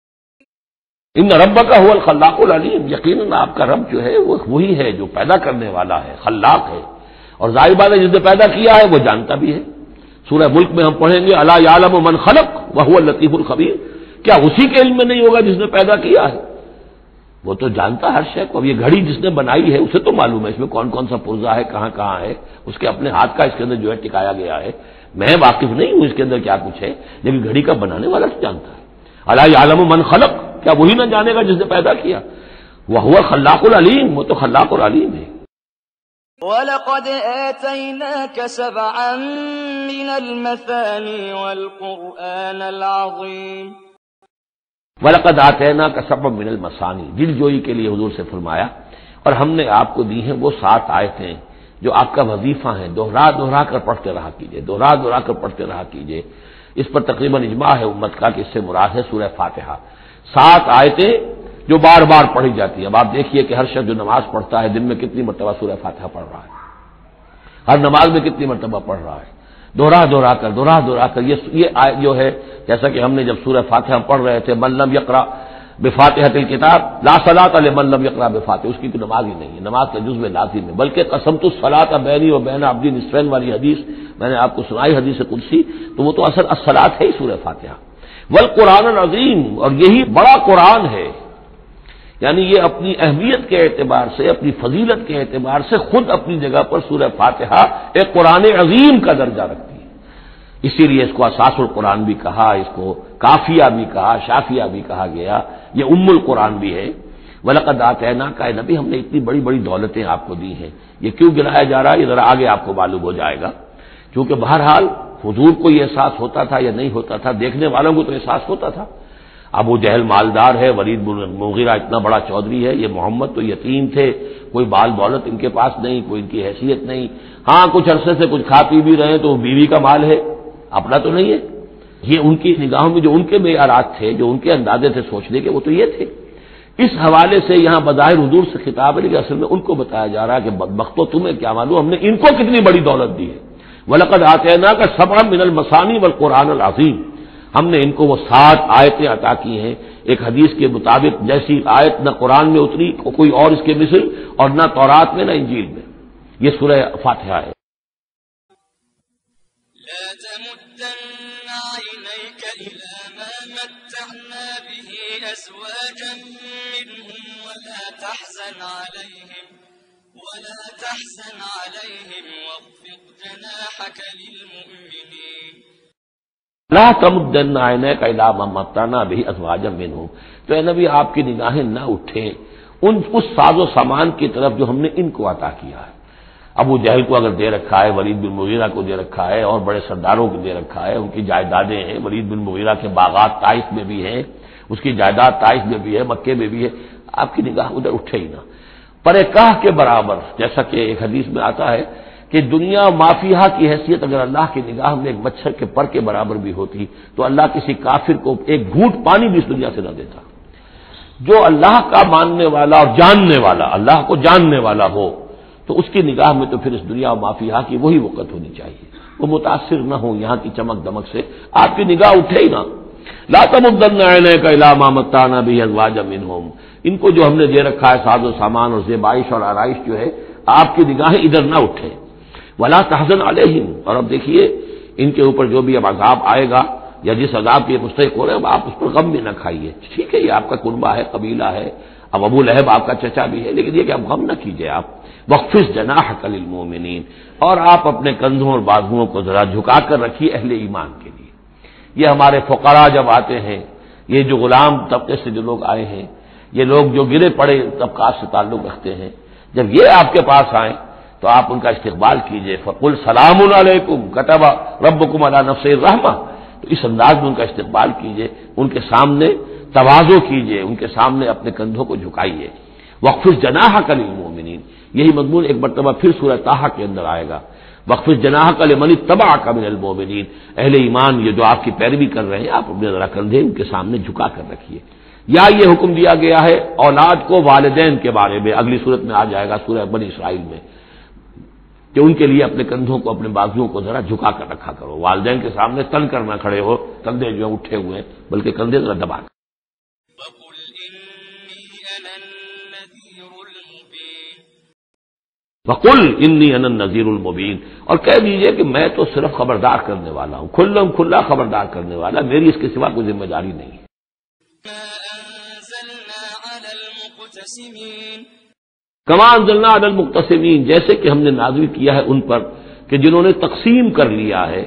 ان ربک هو الخلاق العلیم، یقیناً آپ کا رب جو ہے وہ وہی ہے جو پیدا کرنے والا ہے، خلاق ہے، اور ظاہر بات ہے جس نے پیدا کیا ہے وہ جانتا بھی ہے۔ سورہ ملک میں ہم پڑھیں گے الا یعلم من خلق وهو اللطیف الخبیر، کیا اسی کے علم میں نہیں ہوگا جس نے پیدا کیا ہے؟ وہ تو جانتا ہے ہر شے کو۔ اب یہ گھڑی جس نے بنائی ہے اسے تو معلوم ہے اس میں کون کون سا پرزہ ہے، کہاں کہاں ہے، اس کے اپنے ہاتھ کا اس کے اندر جو ہے ٹکایا گیا ہے، میں واقف نہیں ہوں اس کے اندر کیا کچھ ہے، لیکن گھڑی کا بنانے والا تو جانتا ہے۔ الا یعلم من خلق، کیا وہی نہ جانے گا جس نے پیدا کیا؟ وہو خلاق العلیم، وہ تو خلاق العلیم ہے۔ وَلَقَدْ آتَيْنَاكَ سَبْعًا مِّنَ الْمَثَانِي وَالْقُرْآنَ الْعَظِيمَ، وَلَقَدْ آتَيْنَاكَ سَبْعًا مِّنَ الْمَثَانِي، دل جوئی کے لیے حضور سے فرمایا، اور ہم نے آپ کو دی ہیں وہ 7 آیتیں جو آپ کا وظیفہ ہیں، دوہرا دوہرا کر پڑھتے رہا کیجئے، دوہرا دوہرا کر پڑھتے رہا کیجئے۔ اس پر تقریباً اجماع ہے امت کا کہ اس سے مراد ہے سورہ فاتحہ، 7 آیتیں جو بار بار پڑھی جاتی ہیں۔ اب آپ دیکھیے کہ ہر شخص جو نماز پڑھتا ہے دن میں کتنی مرتبہ سورہ فاتحہ پڑھ رہا ہے، ہر نماز میں کتنی مرتبہ پڑھ رہا ہے، دوہرا دوہرا کر یہ آیت جو ہے، جیسا کہ ہم نے جب سورہ فاتحہ پڑھ رہے تھے، من لم یقرأ بفاتحۃ الکتاب لا صلاۃ لمن لم یقرأ بفاتحہ، اس کی تو نماز ہی نہیں ہے، نماز کا جزو لازم ہے۔ بلکہ قسمت الصلاۃ بینی و بین عبدی نصفین والی حدیث میں نے آپ کو سنائی، حدیث قدسی، تو وہ تو اصل الصلاۃ ہے ہی سورہ فاتحہ۔ والقرآن العظیم، اور یہی بڑا قرآن ہے، یعنی یہ اپنی اہمیت کے اعتبار سے، اپنی فضیلت کے اعتبار سے خود اپنی جگہ پر سورہ فاتحہ ایک قرآن عظیم کا درجہ رکھتی ہے، اسی لیے اس کو اساس القرآن بھی کہا، اس کو کافیہ بھی کہا، شافیہ بھی کہا گیا، یہ ام القرآن بھی ہے۔ وَلَقَدْ آتَيْنَاكَ، اے نبی ہم نے اتنی بڑی بڑی دولتیں آپ کو دی ہیں۔ یہ کیوں گنایا جا رہا ہے یہ ذرا آگے آپ کو معلوم ہو جائے گا، کیونکہ بہرحال حضور کو یہ احساس ہوتا تھا یا نہیں ہوتا تھا، دیکھنے والوں کو تو احساس ہوتا تھا۔ ابو جہل مالدار ہے، ولید بن مغیرہ اتنا بڑا چودھری ہے، یہ محمد تو یتیم تھے، کوئی بال دولت ان کے پاس نہیں، کوئی ان کی حیثیت نہیں، ہاں کچھ عرصے سے کچھ کھا پی بھی رہے ہیں تو بیوی کا مال ہے، اپنا تو نہیں ہے۔ یہ ان کی نگاہوں میں جو ان کے معیارات تھے، جو ان کے اندازے تھے سوچنے کے، وہ تو یہ تھے۔ اس حوالے سے یہاں بظاہر حضور سے خطاب ہے، لیکن اصل میں ان کو بتایا جا رہا ہے کہ بدبختو تمہیں کیا معلوم ہم نے ان کو کتنی بڑی دولت دی ہے۔ وَلَقَدْ آتَيْنَاكَ سَبْعًا مِّنَ الْمَثَانِي وَالْقُرْآنِ الْعَظِيمِ، ہم نے ان کو وہ 7 آیتیں عطا کی ہیں۔ ایک حدیث کے مطابق جیسی آیت نہ قرآن میں اتری کوئی اور اس کے مثل، اور نہ تورات میں نہ انجیل میں، یہ سورہ فاتحہ ہے۔ لا تمدن عينيك إلى ما متعنا به أزواجا منهم ولا تحزن عليهم واخفض جناحك للمؤمنين لا تمدن عینیک الی ما متعنا بہ ازواجا منہم، تو اے نبی آپ کی نگاہیں نہ اٹھیں اس ساز و سامان کی طرف جو ہم نے ان کو عطا کیا ہے۔ ابو جہل کو اگر دے رکھا ہے، ولید بن مغیرہ کو دے رکھا ہے، اور بڑے سرداروں کو دے رکھا ہے، ان کی جائیدادیں ہیں، ولید بن مغیرہ کے باغات طائف میں بھی ہیں، اس کی جائیداد طائف میں بھی ہے، مکے میں بھی ہے، آپ کی نگاہ ادھر اٹھے ہی نہ۔ پر کاہ کے برابر، جیسا کہ ایک حدیث میں آتا ہے کہ دنیا مافیہا کی حیثیت اگر اللہ کی نگاہ میں ایک مچھر کے پر کے برابر بھی ہوتی تو اللہ کسی کافر کو ایک گھونٹ پانی بھی اس دنیا سے نہ دیتا۔ جو اللہ کا ماننے والا اور جاننے والا، اللہ کو جاننے والا ہو، تو اس کی نگاہ میں تو پھر اس دنیا و مافیہا کی وہی وقت ہونی چاہیے، وہ متاثر نہ ہو یہاں کی چمک دمک سے، آپ کی نگاہ اٹھے ہی نہ۔ لا تمدن عینیک الی ما متعنا بہ ازواجا منہم، ان کو جو ہم نے دے رکھا ہے ساز و سامان اور زیبائش اور آرائش جو ہے، آپ کی نگاہیں ادھر نہ اٹھے۔ ولا تحزن علیہم، اور اب دیکھیے ان کے اوپر جو بھی اب عذاب آئے گا یا جس عذاب کے مستحق ہو رہے ہیں، آپ اس پر غم بھی نہ کھائیے۔ ٹھیک ہے، یہ آپ کا کنبہ ہے، قبیلہ ہے، اب ابو لہب آپ کا چچا بھی ہے، لیکن یہ کہ اب غم نہ کیجیے آپ۔ وَاخْفِضْ جَنَاحَكَ لِلْمُؤْمِنِينَ، اور آپ اپنے کندھوں اور بازوؤں کو ذرا جھکا کر رکھیے اہل ایمان کے لیے۔ یہ ہمارے فقراء جب آتے ہیں، یہ جو غلام طبقے سے جو لوگ آئے ہیں، یہ لوگ جو گرے پڑے طبقات سے تعلق رکھتے ہیں، جب یہ آپ کے پاس آئیں تو آپ ان کا استقبال کیجئے۔ فَقُلْ سَلَامٌ عَلَيْكُمْ كَتَبَ رَبُّكُمْ عَلَىٰ نَفْسِهِ الرَّحْمَةَ، تو اس انداز میں ان کا استقبال کیجئے، ان کے سامنے تواضع کیجئے، ان کے سامنے اپنے کندھوں کو جھکائیے۔ وَاخْفِضْ جَنَاحَكَ لِلْمُؤْمِنِينَ، یہی مضمون ایک مرتبہ پھر سورہ طٰہٰ کے اندر آئے گا۔ وَاخْفِضْ جَنَاحَكَ لِمَنِ اتَّبَعَكَ مِنَ الْمُؤْمِنِينَ، اہل ایمان یہ جو آپ کی پیروی کر رہے ہیں، آپ اپنے ذرا کندھے ان کے سامنے جھکا کر رکھیے۔ یا یہ حکم دیا گیا ہے اولاد کو والدین کے بارے میں، اگلی صورت میں آ جائے گا سورہ بنی اسرائیل میں، کہ ان کے لیے اپنے کندھوں کو، اپنے بازوؤں کو ذرا جھکا کر رکھا کرو، والدین کے سامنے تن کر نہ کھڑے ہو، کندھے جو ہیں اٹھے ہوئے ہیں، بلکہ کندھے ذرا دبا کر۔ وَقُلْ إِنِّي أَنَا النَّذِيرُ الْمُبِينُ، اور کہہ دیجئے کہ میں تو صرف خبردار کرنے والا ہوں، کھلا خبردار کرنے والا، میری اس کے سوا کوئی ذمہ داری نہیں ہے۔ کما انزلنا علی المقتسمین، جیسے کہ ہم نے نازل کیا ہے ان پر کہ جنہوں نے تقسیم کر لیا ہے۔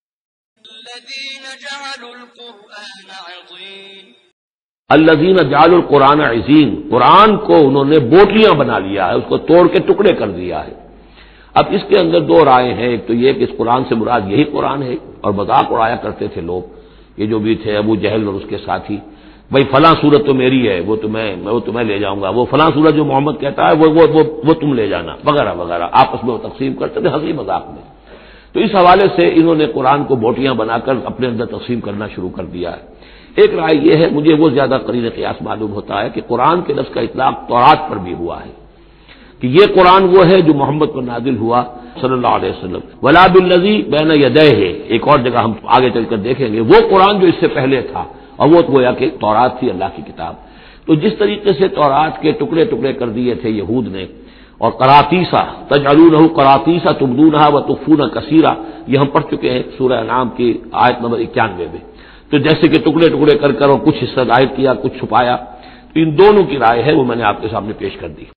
الذین جعلوا القرآن عضین، قرآن کو انہوں نے بوٹیاں بنا لیا ہے، اس کو توڑ کے ٹکڑے کر دیا ہے۔ اب اس کے اندر دو رائے ہیں، ایک تو یہ کہ اس قرآن سے مراد یہی قرآن ہے، اور مذاق اڑایا کرتے تھے لوگ، یہ جو بھی تھے ابو جہل اور اس کے ساتھی، بھائی فلاں صورت تو میری ہے، وہ تمہیں لے جاؤں گا، وہ فلاں صورت جو محمد کہتا ہے وہ تم لے جانا، وغیرہ وغیرہ، آپس میں وہ تقسیم کرتے تھے ہنسی مذاق میں۔ تو اس حوالے سے انہوں نے قرآن کو بوٹیاں بنا کر اپنے اندر تقسیم کرنا شروع کر دیا ہے۔ ایک رائے یہ ہے، مجھے وہ زیادہ قرین قیاس معلوم ہوتا ہے کہ قرآن کے لفظ کا اطلاق تورات پر بھی ہوا ہے، کہ یہ قرآن وہ ہے جو محمد پر نازل ہوا صلی اللہ علیہ وسلم۔ ولا بالذی بین یدیہ، ایک اور جگہ ہم آگے چل کر دیکھیں گے، وہ قرآن جو اس سے پہلے تھا، اور وہ گویا کہ تورات تھی، اللہ کی کتاب۔ تو جس طریقے سے تورات کے ٹکڑے ٹکڑے کر دیے تھے یہود نے، اور قراطیسا تجعلونہ قراطیسا تبدونہا وتخفون کثیرا، یہ ہم پڑھ چکے ہیں سورہ انعام کی آیت نمبر 91 میں۔ تو جیسے کہ ٹکڑے ٹکڑے کر کر اور کچھ حصہ ظاہر کیا، کچھ چھپایا، تو ان دونوں کی رائے ہے وہ میں نے آپ کے سامنے پیش کر دی۔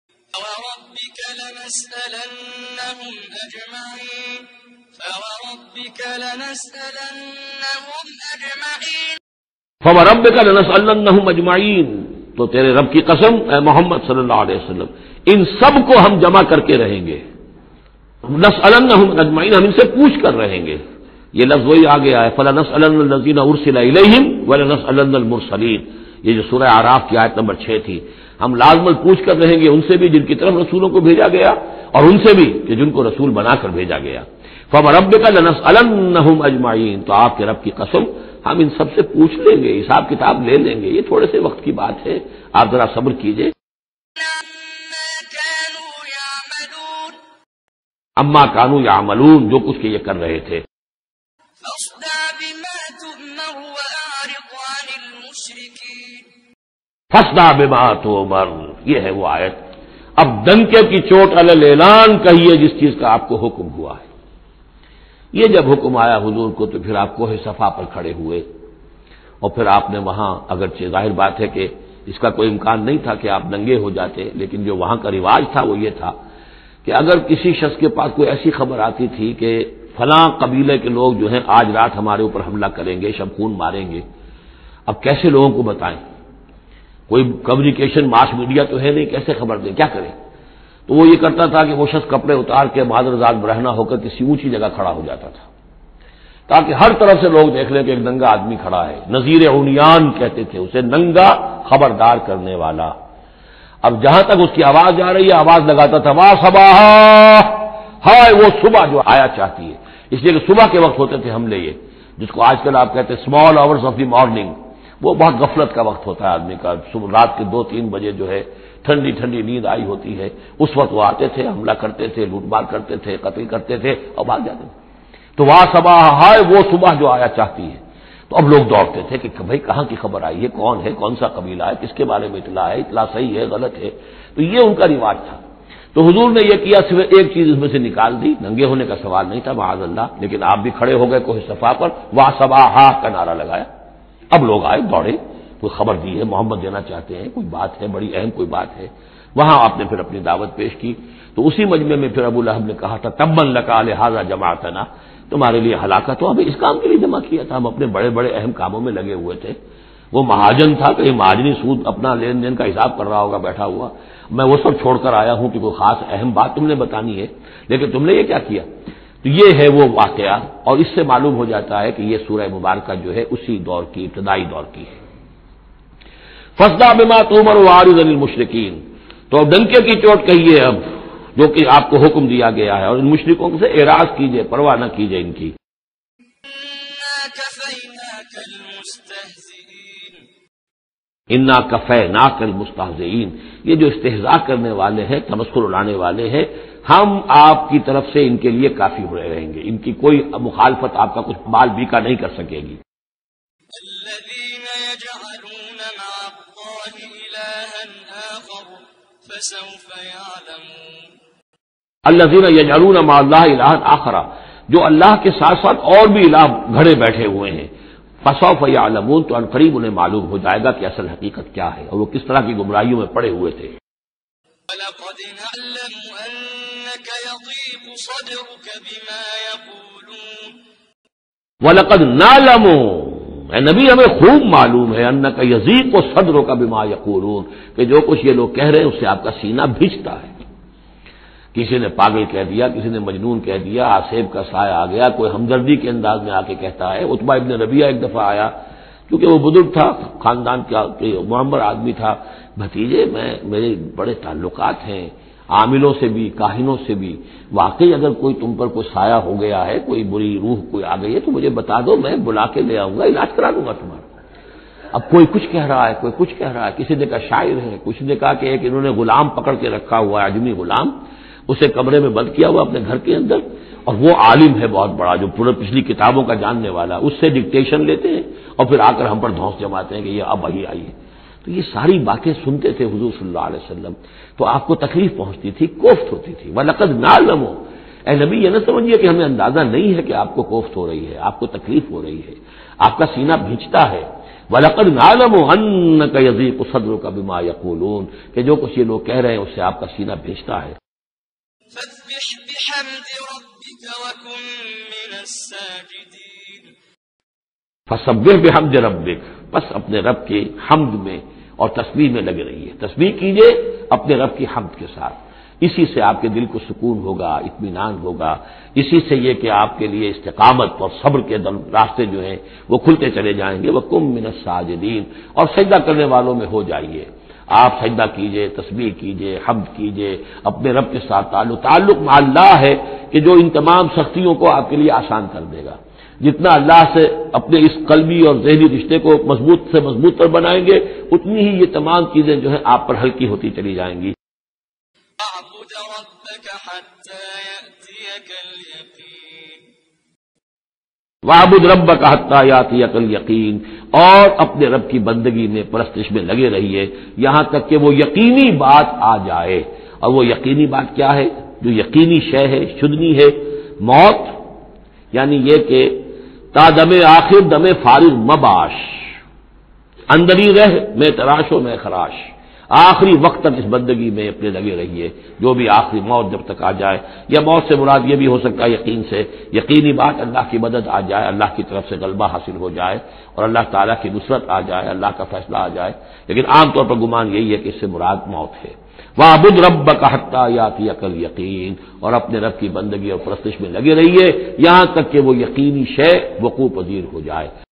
فَوَرَبِّكَ لَنَسْأَلَنَّهُمْ أَجْمَعِينَ، تو تیرے رب کی قسم اے محمد صلی اللہ علیہ وسلم، ان سب کو ہم جمع کر کے رہیں گے۔ نَسْأَلَنَّهُمْ أَجْمَعِينَ، ہم ان سے پوچھ کر رہیں گے۔ یہ لفظ وہی آ گیا ہے، فَلَنَسْأَلَنَّ الَّذِينَ أُرْسِلَ إِلَيْهِمْ وَلَنَسْأَلَنَّ الْمُرْسَلِينَ، یہ جو سورہ اعراف کی آیت نمبر 6 تھی، ہم لازماً پوچھ کر رہیں گے ان سے بھی جن کی طرف رسولوں کو بھیجا گیا، اور ان سے بھی کہ جن کو رسول بنا کر بھیجا گیا۔ فَوَرَبِّكَ لَنَسْأَلَنَّهُمْ أَجْمَعِينَ، تو آپ کے رب کی قسم ہم ان سب سے پوچھ لیں گے، حساب کتاب لے لیں گے، یہ تھوڑے سے وقت کی بات ہے، آپ ذرا صبر کیجئے۔ اما کانوا یعملون، جو کچھ کہ یہ کر رہے تھے۔ فاصدع بما تؤمر، یہ ہے وہ آیت۔ اب ڈنکے کی چوٹ علی الاعلان کہیے جس چیز کا آپ کو حکم ہوا ہے۔ یہ جب حکم آیا حضور کو تو پھر آپ کوہ صفا پر کھڑے ہوئے، اور پھر آپ نے وہاں، اگرچہ ظاہر بات ہے کہ اس کا کوئی امکان نہیں تھا کہ آپ ننگے ہو جاتے، لیکن جو وہاں کا رواج تھا وہ یہ تھا کہ اگر کسی شخص کے پاس کوئی ایسی خبر آتی تھی کہ فلاں قبیلے کے لوگ جو ہیں آج رات ہمارے اوپر حملہ کریں گے، شب خون ماریں گے. اب کیسے لوگوں کو بتائیں؟ کوئی کمیونیکیشن ماس میڈیا تو ہے نہیں، کیسے خبر دیں، کیا کریں؟ تو وہ یہ کرتا تھا کہ وہ شخص کپڑے اتار کے معذر ذات برہنہ ہو کر کسی اونچی جگہ کھڑا ہو جاتا تھا تاکہ ہر طرف سے لوگ دیکھ لیں کہ ایک ننگا آدمی کھڑا ہے. نذیر عنیان کہتے تھے اسے، ننگا خبردار کرنے والا. اب جہاں تک اس کی آواز جا رہی ہے آواز لگاتا تھا وا صباح، ہائے وہ صبح جو آیا چاہتی ہے. اس لیے کہ صبح کے وقت ہوتے تھے حملے، یہ جس کو آج کل آپ کہتے ہیں small hours of the morning, وہ بہت غفلت کا وقت ہوتا ہے آدمی کا. صبح رات کے 2-3 بجے جو ہے ٹھنڈی ٹھنڈی نیند آئی ہوتی ہے، اس وقت وہ آتے تھے، حملہ کرتے تھے، لوٹ مار کرتے تھے، قتل کرتے تھے اور بھاگ جاتے تھے. تو وہاں صبح، ہائے وہ صبح جو آیا چاہتی ہے. تو اب لوگ دوڑتے تھے کہ بھائی کہاں کی خبر آئی ہے، کون ہے، کون سا قبیلہ ہے، کس کے بارے میں اطلاع ہے، اطلاع صحیح ہے غلط ہے. تو یہ ان کا رواج تھا. تو حضور نے یہ کیا، صرف ایک چیز اس میں سے نکال دی. ننگے ہونے کا سوال نہیں تھا معاذ اللہ، لیکن آپ بھی کھڑے ہو گئے کوہ صفا پر، وا صباح کا نعرہ لگایا. اب لوگ آئے دوڑے، کوئی خبر دی ہے، محمد دینا چاہتے ہیں، کوئی بات ہے، بڑی اہم کوئی بات ہے. وہاں آپ نے پھر اپنی دعوت پیش کی. تو اسی مجمع میں پھر ابو لہب نے کہا تھا تبا لک لہذا جمعتنا، تمہارے لیے ہلاکت ہو، ہمیں اس کام کے لیے جمع کیا تھا، ہم اپنے بڑے بڑے اہم کاموں میں لگے ہوئے تھے. وہ مہاجن تھا کہ مہاجنی سود اپنا لین دین کا حساب کر رہا ہوگا بیٹھا ہوا، میں وہ سب چھوڑ کر آیا ہوں کہ کوئی خاص اہم بات تم نے بتانی ہے، لیکن تم نے یہ کیا کیا. تو یہ ہے وہ واقعہ، اور اس سے معلوم ہو جاتا ہے کہ یہ سورہ مبارکہ جو ہے اسی دور کی، ابتدائی دور کی ہے. فاصدع بما تؤمر واعرض عن المشرکین، تو ڈنکے کی چوٹ کہیے اب جو کہ آپ کو حکم دیا گیا ہے، اور ان مشرکوں سے اعراض کیجئے، پرواہ نہ کیجئے ان کی. انا کفیناک المستہزئین، یہ جو استہزاء کرنے والے ہیں، تمسخر اڑانے والے ہیں، ہم آپ کی طرف سے ان کے لیے کافی ہوئے رہیں گے. ان کی کوئی مخالفت آپ کا کچھ مال بیکا نہیں کر سکے گی. الذين يجعلون مع الله إلها آخر فسوف يعلمون. الذين يجعلون مع الله إلها آخر، جو اللہ کے ساتھ ساتھ اور بھی الہ گھڑے بیٹھے ہوئے ہیں. فسوف يعلمون، تو ان قریب انہیں معلوم ہو جائے گا کہ اصل حقیقت کیا ہے اور وہ کس طرح کی گمراہیوں میں پڑے ہوئے تھے. وَلَقَدْ نَعْلَمُ أَنَّكَ يَضِيقُ صَدْرُكَ بِمَا يَقُولُونَ. وَلَقَدْ نَعْلَمُ، اے نبی ہمیں خوب معلوم ہے، انک یضیق صدرک بما یقولون، کہ جو کچھ یہ لوگ کہہ رہے ہیں اس سے آپ کا سینہ بھیجتا ہے. کسی نے پاگل کہہ دیا، کسی نے مجنون کہہ دیا، آصیب کا سایہ آ گیا، کوئی ہمدردی کے انداز میں آ کے کہتا ہے. عتبہ ابن ربیعہ ایک دفعہ آیا، کیونکہ وہ بزرگ تھا، خاندان کا معمر آدمی تھا. بھتیجے میرے بڑے تعلقات ہیں عاملوں سے بھی، کاہنوں سے بھی، واقعی اگر کوئی تم پر کوئی سایہ ہو گیا ہے، کوئی بری روح کوئی آ گئی ہے تو مجھے بتا دو، میں بلا کے لے آؤں گا، علاج کرا دوں گا تمہارا. اب کوئی کچھ کہہ رہا ہے، کوئی کچھ کہہ رہا ہے. کسی نے کہا شاعر ہے، کسی نے کہا کہ ایک انہوں نے غلام پکڑ کے رکھا ہوا ہے، اجمی غلام، اسے کمرے میں بند کیا ہوا اپنے گھر کے اندر، اور وہ عالم ہے بہت بڑا جو پورے پچھلی کتابوں کا جاننے والا، اس سے ڈکٹیشن لیتے ہیں اور پھر آ کر ہم پر دھونس جماتے ہیں کہ یہ اب وہی آئی ہے. تو یہ ساری باتیں سنتے تھے حضور صلی اللہ علیہ وسلم، تو آپ کو تکلیف پہنچتی تھی، کوفت ہوتی تھی. وَلَقَدْ نَعْلَمُ، اے نبی یہ نہ سمجھیے کہ ہمیں اندازہ نہیں ہے کہ آپ کو کوفت ہو رہی ہے، آپ کو تکلیف ہو رہی ہے، آپ کا سینہ بھینچتا ہے. وَلَقَدْ نَعْلَمُ أَنَّكَ يَضِيقُ صَدْرُكَ بِمَا يَقُولُونَ، کہ جو کچھ یہ لوگ کہہ رہے ہیں اس سے آپ کا سینہ بھینچتا ہے. فَسَبِّحْ بِحَمْدِ رَبِّكَ وَكُن مِّنَ السَّاجِدِينَ. فَسَبِّحْ بِحَمْدِ رَبِّكَ، بس اپنے رب کے حمد میں اور تسبیح میں لگے رہیے. تسبیح کیجئے اپنے رب کی حمد کے ساتھ، اسی سے آپ کے دل کو سکون ہوگا، اطمینان ہوگا. اسی سے یہ کہ آپ کے لیے استقامت اور صبر کے راستے جو ہیں وہ کھلتے چلے جائیں گے. وَقُم مِّنَ السَّاجِدِينَ، اور سجدہ کرنے والوں میں ہو جائیے. آپ سجدہ کیجئے، تسبیح کیجئے، حمد کیجئے اپنے رب کے ساتھ. تعلق مع اللہ ہے کہ جو ان تمام سختیوں کو آپ کے لیے آسان کر دے گا. جتنا اللہ سے اپنے اس قلبی اور ذہنی رشتے کو مضبوط سے مضبوط تر بنائیں گے، اتنی ہی یہ تمام چیزیں جو ہیں آپ پر ہلکی ہوتی چلی جائیں گی. اعبد ربك حتى يأتيك اليقين. وَاعْبُدْ رَبَّكَ حَتَّى يَأْتِيَكَ الْيَقِينُ، اور اپنے رب کی بندگی میں، پرستش میں لگے رہیے یہاں تک کہ وہ یقینی بات آ جائے. اور وہ یقینی بات کیا ہے؟ جو یقینی شے ہے، شدنی ہے، موت، یعنی یہ کہ تا دم آخر دم فارغ مباش، اندری رہ میں تراش و میں خراش. آخری وقت تک اس بندگی میں اپنے لگے رہیے، جو بھی آخری موت جب تک آ جائے. یا موت سے مراد یہ بھی ہو سکتا ہے یقین سے، یقینی بات اللہ کی مدد آ جائے، اللہ کی طرف سے غلبہ حاصل ہو جائے اور اللہ تعالیٰ کی نصرت آ جائے، اللہ کا فیصلہ آ جائے. لیکن عام طور پر گمان یہی ہے کہ اس سے مراد موت ہے. وَاعْبُدْ رَبَّكَ حَتَّىٰ يَأْتِيَكَ الْيَقِينُ، اور اپنے رب کی بندگی اور پرستش میں لگے رہیے یہاں تک کہ وہ یقینی شے وقوع پذیر ہو جائے.